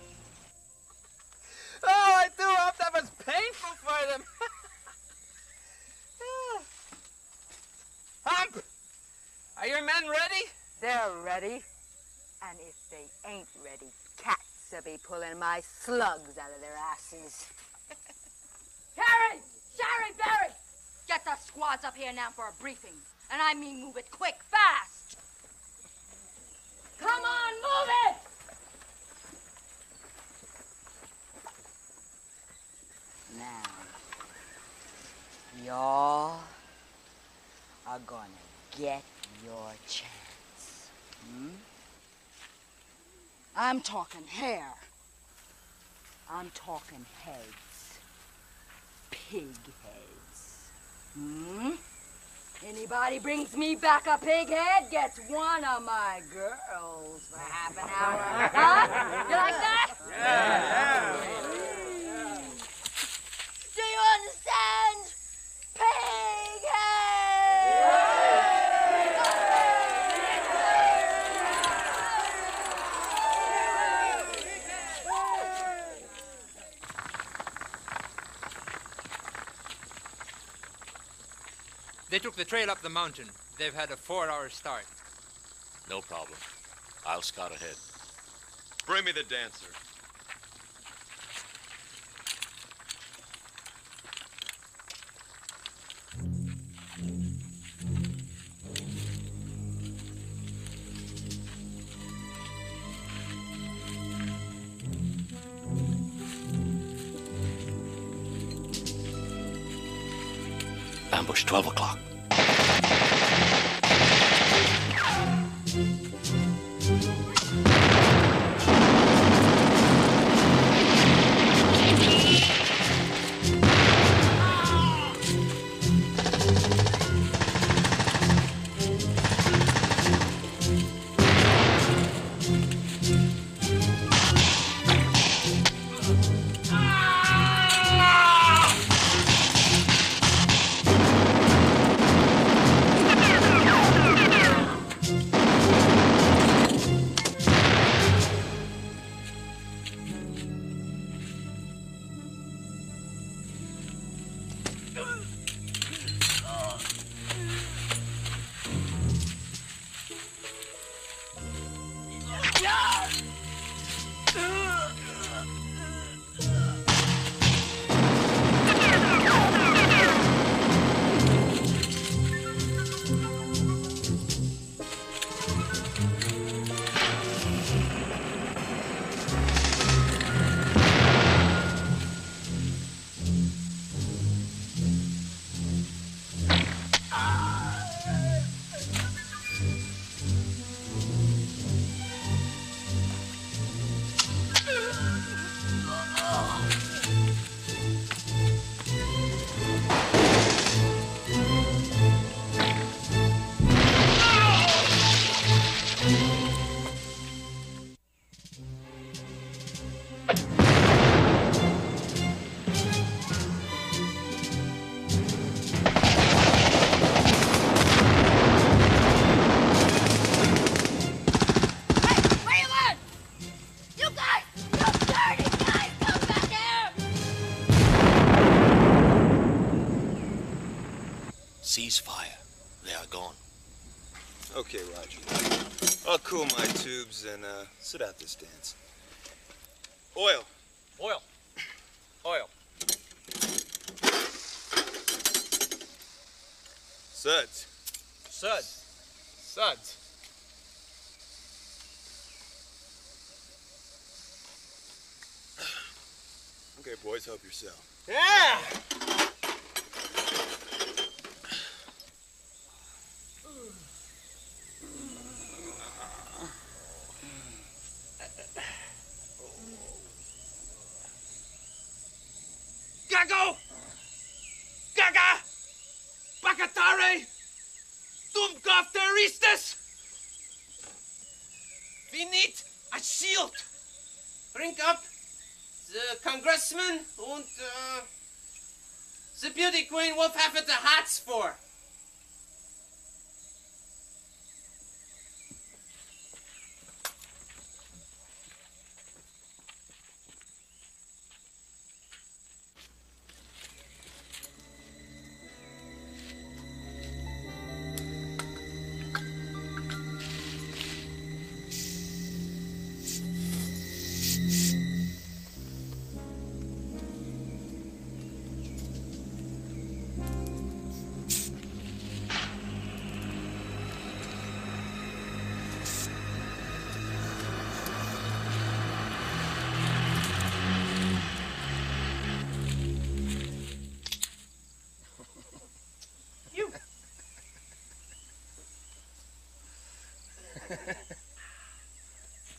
Oh, I do hope that was painful for them. Hump! Are your men ready? They're ready. And if they ain't ready, cats will be pulling my slugs out of their asses. Carrie! Sherry, Barry! Get the squads up here now for a briefing. And I mean move it quick, fast! Come on, move it! Now, y'all are gonna get your chance. Hmm? I'm talking hair. I'm talking heads. Pig heads. Hmm? Anybody brings me back a pig head gets one of my girls for half an hour. Huh? You like that? Yeah, yeah. Do you understand? Pig head! They took the trail up the mountain. They've had a four-hour start. No problem. I'll scout ahead. Bring me the dancer. Ambush, twelve o'clock. Ceasefire. They are gone. Okay, Roger. I'll cool my tubes and uh, sit out this dance. Oil. Oil. Oil. Suds. Suds. Suds. Okay, boys, help yourself. Yeah! Gago! Gaga! Bakatare! Dumkov terroristas! We need a shield. Bring up the congressman and uh, the beauty queen wolf have the hats for.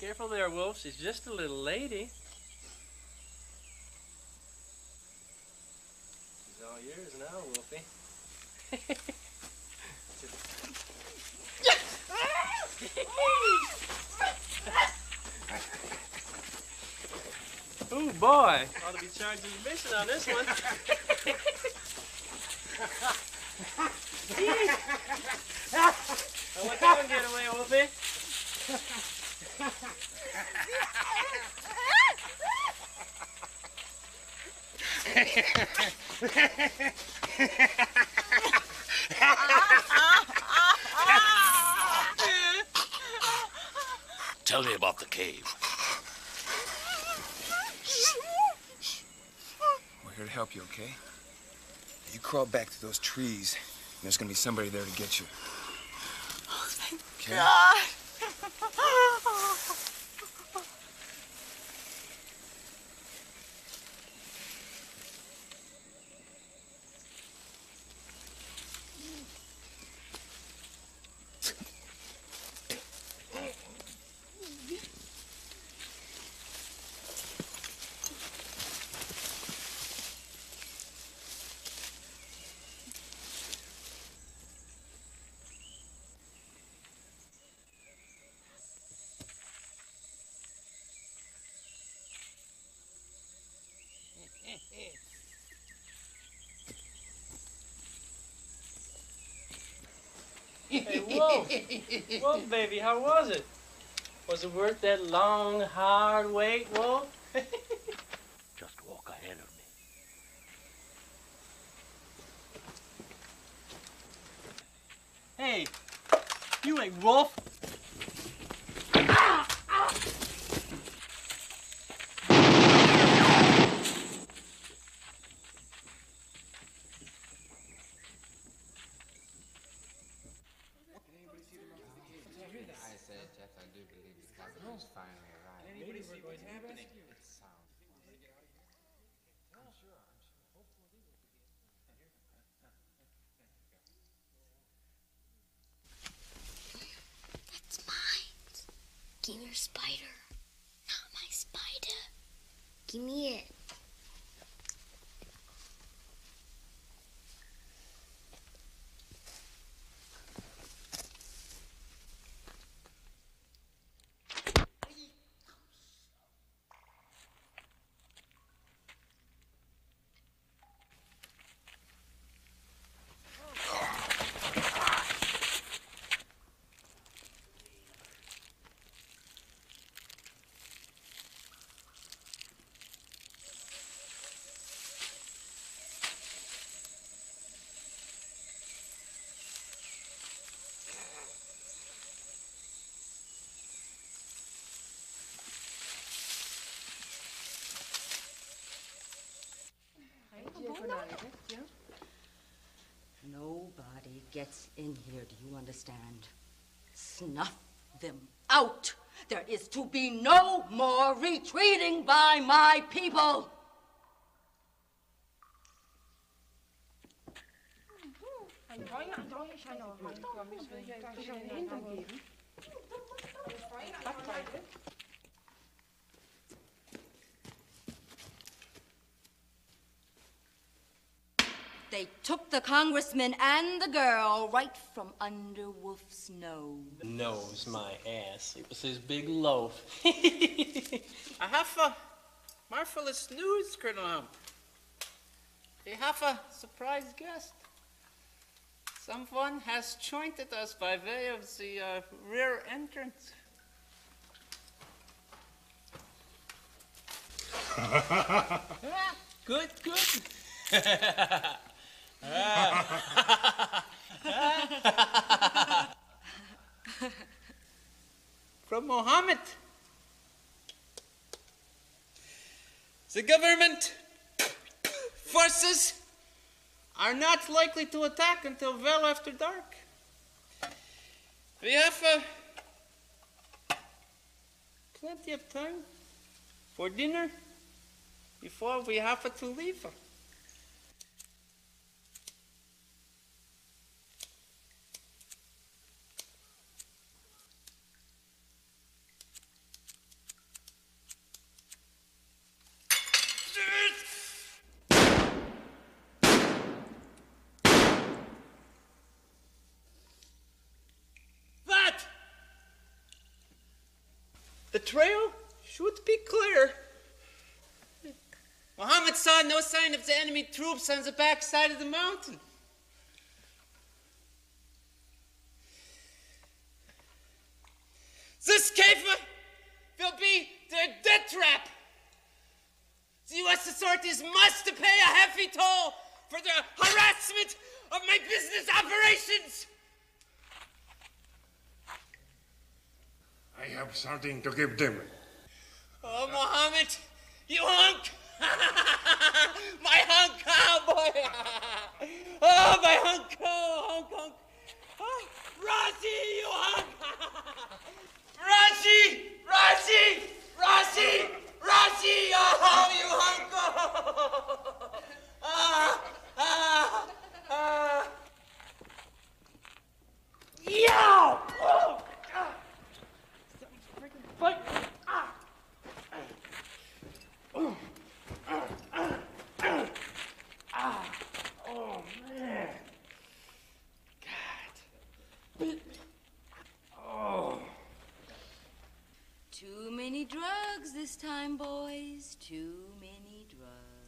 Careful there, Wolf. She's just a little lady. She's all yours now, Wolfie. Ooh, boy. Ought to be charging admission on this one. Now let that one get away, Wolfie. Tell me about the cave. We're here to help you, okay? You crawl back to those trees, and there's gonna be somebody there to get you. Oh, thank Okay? God. Hey, Wolf. Wolf, baby, how was it? Was it worth that long, hard wait, Wolf? Just walk ahead of me. Hey, you ain't Wolf. I said, Jeff, I do believe the cavalry's finally arrived. Maybe we're going to happen. It sounds. That's mine. Give me your spider. Not my spider. Give me it. Nobody gets in here, do you understand? Snuff them out. There is to be no more retreating by my people. They took the congressman and the girl right from under Wolf's nose. Nose my ass. It was his big loaf. I have a marvelous news, Colonel Hump. We have a surprise guest. Someone has joined us by way of the uh, rear entrance. Good, good. From Mohammed. The government forces are not likely to attack until well after dark. We have uh, plenty of time for dinner before we have to leave. The trail should be clear. Muhammad saw no sign of the enemy troops on the backside of the mountain. This cave will be their death trap. The U S authorities must pay a hefty toll for the harassment of my business operations. I have something to give them. Oh, Muhammad, you hunk! My hunk cowboy! Oh, my hunk cow, hunk, hunk! Oh, Razi, you hunk! Razi! Razi! Razi! Razi! Oh, you hunk! Ah! Ah! Ah! Yow! Oh! Fight! Ah! Oh! Ah! Ah! Ah! Ah! Oh, man! God! Oh! Too many drugs this time, boys. Too many drugs.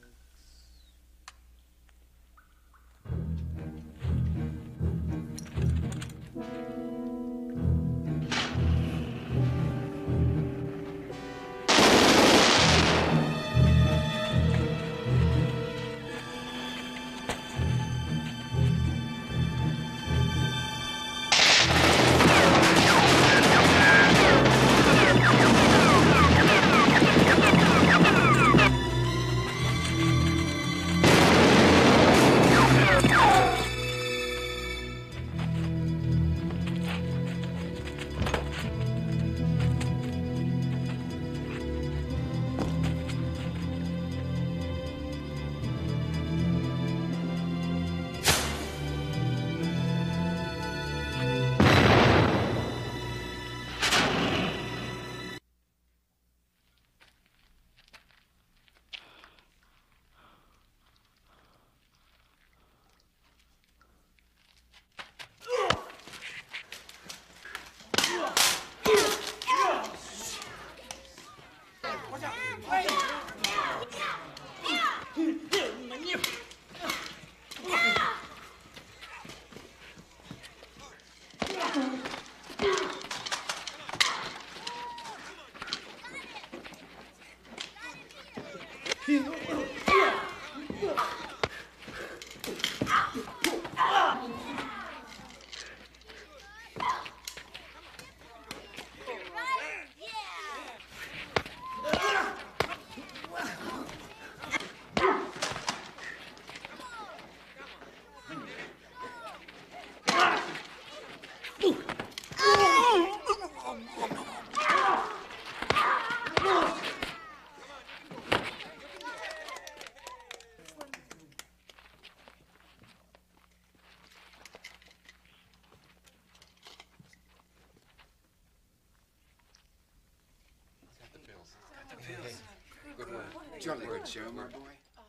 Good work. Jolly good show, my boy.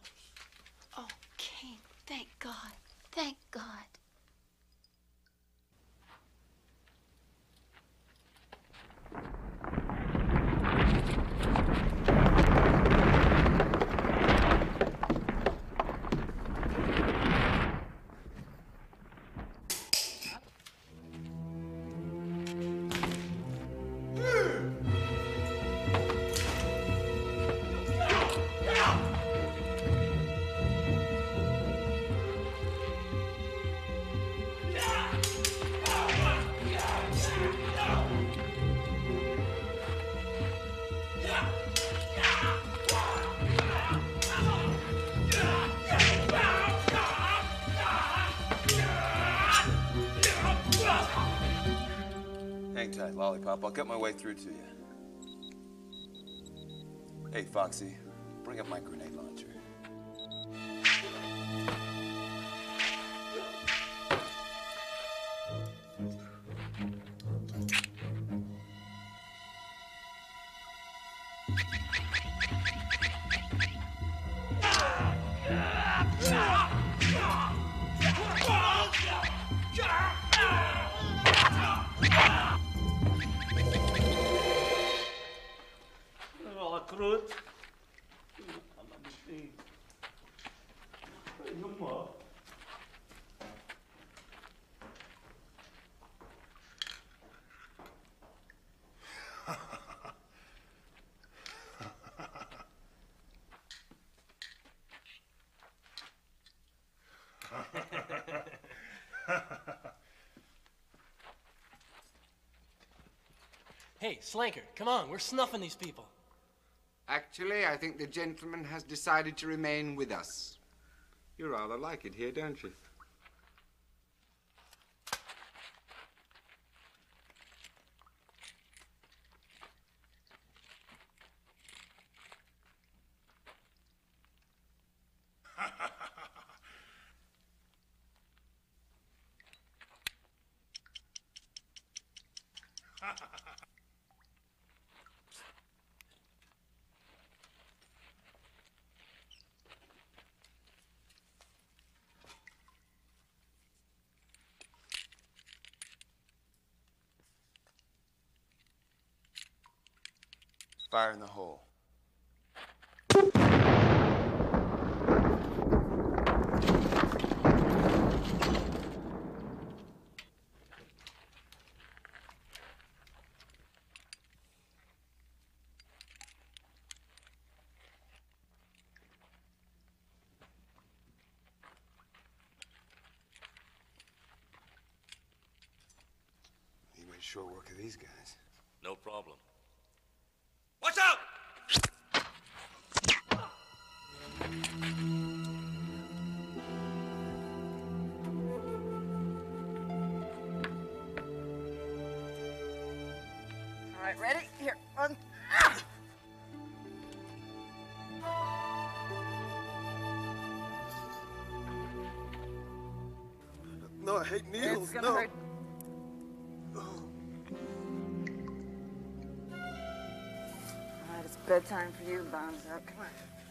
Oh, King, thank God. Thank God. Hang tight, Lollipop. I'll get my way through to you. Hey, Foxy, bring up my grenade launcher. Makrut. Yuma. Hey, Slanker, come on, we're snuffing these people. Actually, I think the gentleman has decided to remain with us. You rather like it here, don't you? Fire in the hole. You made short work of these guys. No problem. Watch out! All right, ready? Here, one. No, I hate needles. It's gonna no. hurt. Oh. All right, it's bedtime for you, Bonzo. Come on.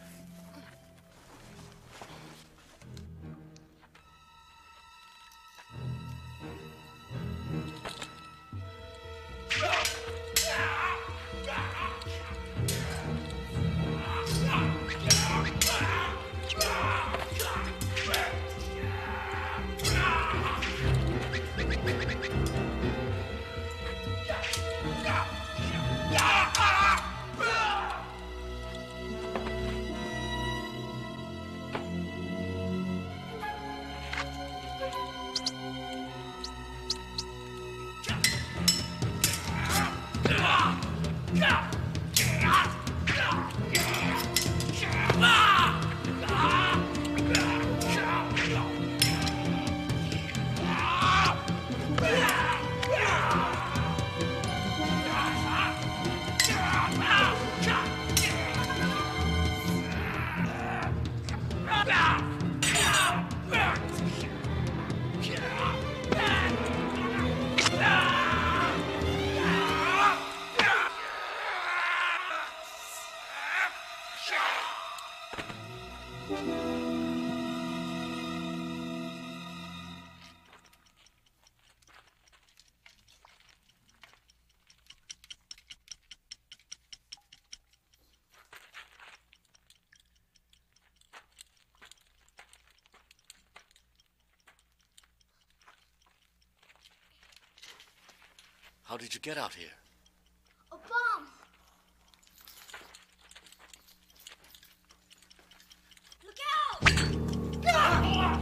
How did you get out here? A bomb! Look out!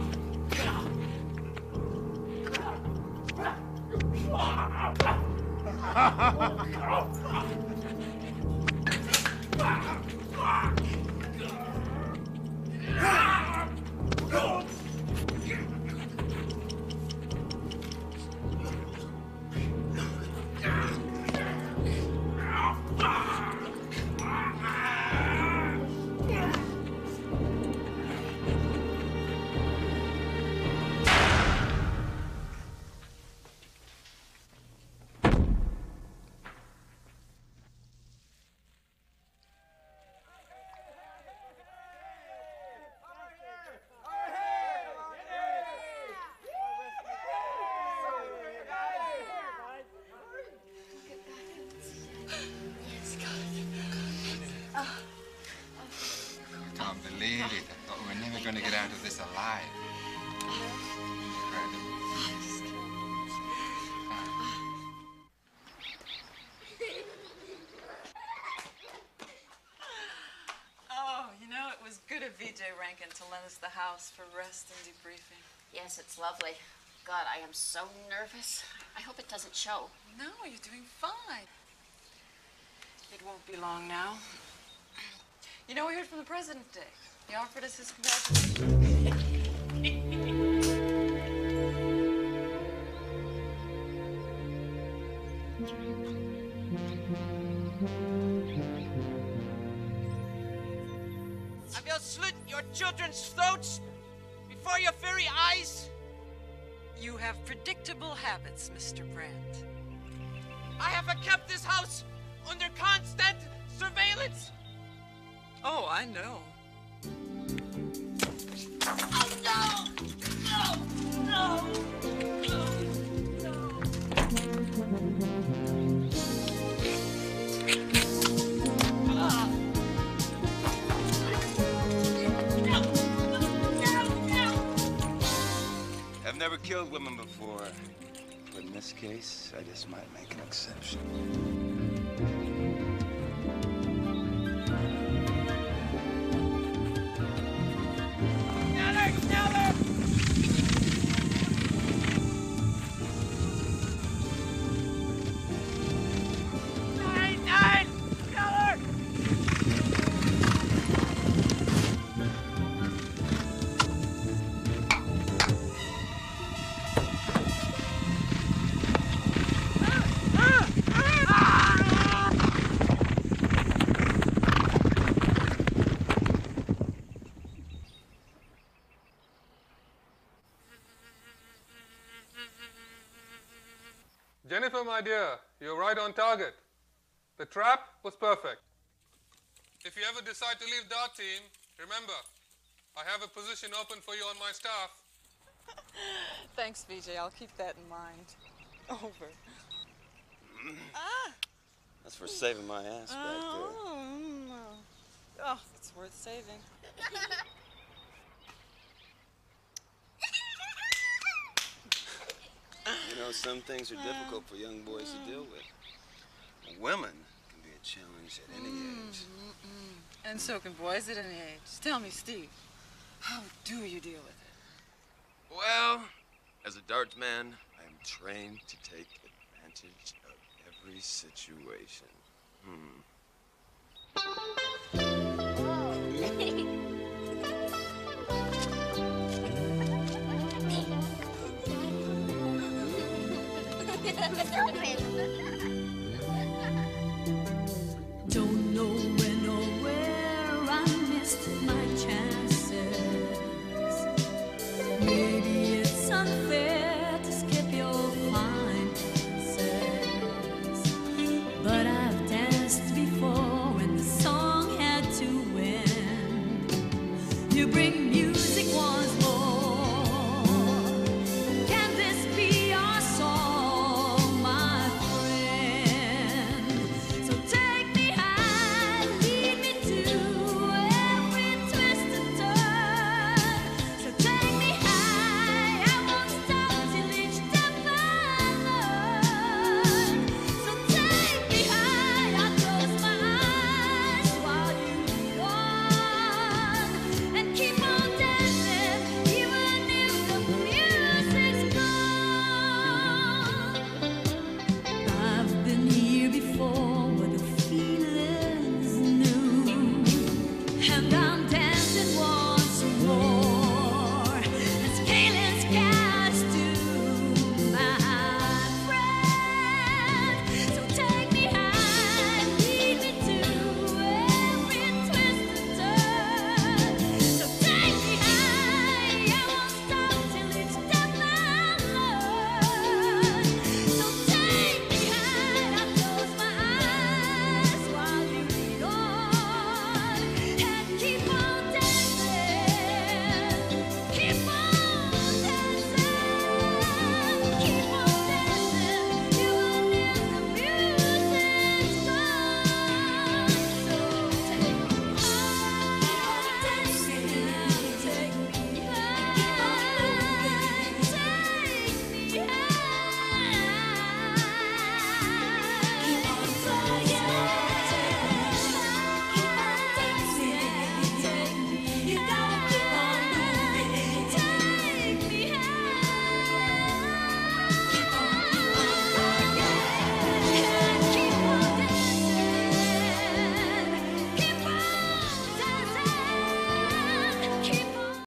it. I thought we were never going to get out of this alive. Incredible. Oh, you know, it was good of V J Rankin to lend us the house for rest and debriefing. Yes, it's lovely. God, I am so nervous. I hope it doesn't show. No, you're doing fine. It won't be long now. You know, we heard from the president today. He offered us his congratulations. I will slit your children's throats before your very eyes. You have predictable habits, Mister Brent. I have kept this house under constant surveillance. Oh, I know. Oh, no! No! No! I've never killed women before, but in this case, I just might make an exception. Jennifer, my dear, you're right on target. The trap was perfect. If you ever decide to leave Dart Team, remember, I have a position open for you on my staff. Thanks, V J. I'll keep that in mind. Over. Ah! That's for saving my ass back there. Oh, no. Oh, it's worth saving. You know, some things are difficult for young boys to deal with. Women can be a challenge at any age. Mm-mm. And so can boys at any age. Tell me, Steve, how do you deal with it? Well, as a darts man, I am trained to take advantage of every situation. Hmm. Stop it.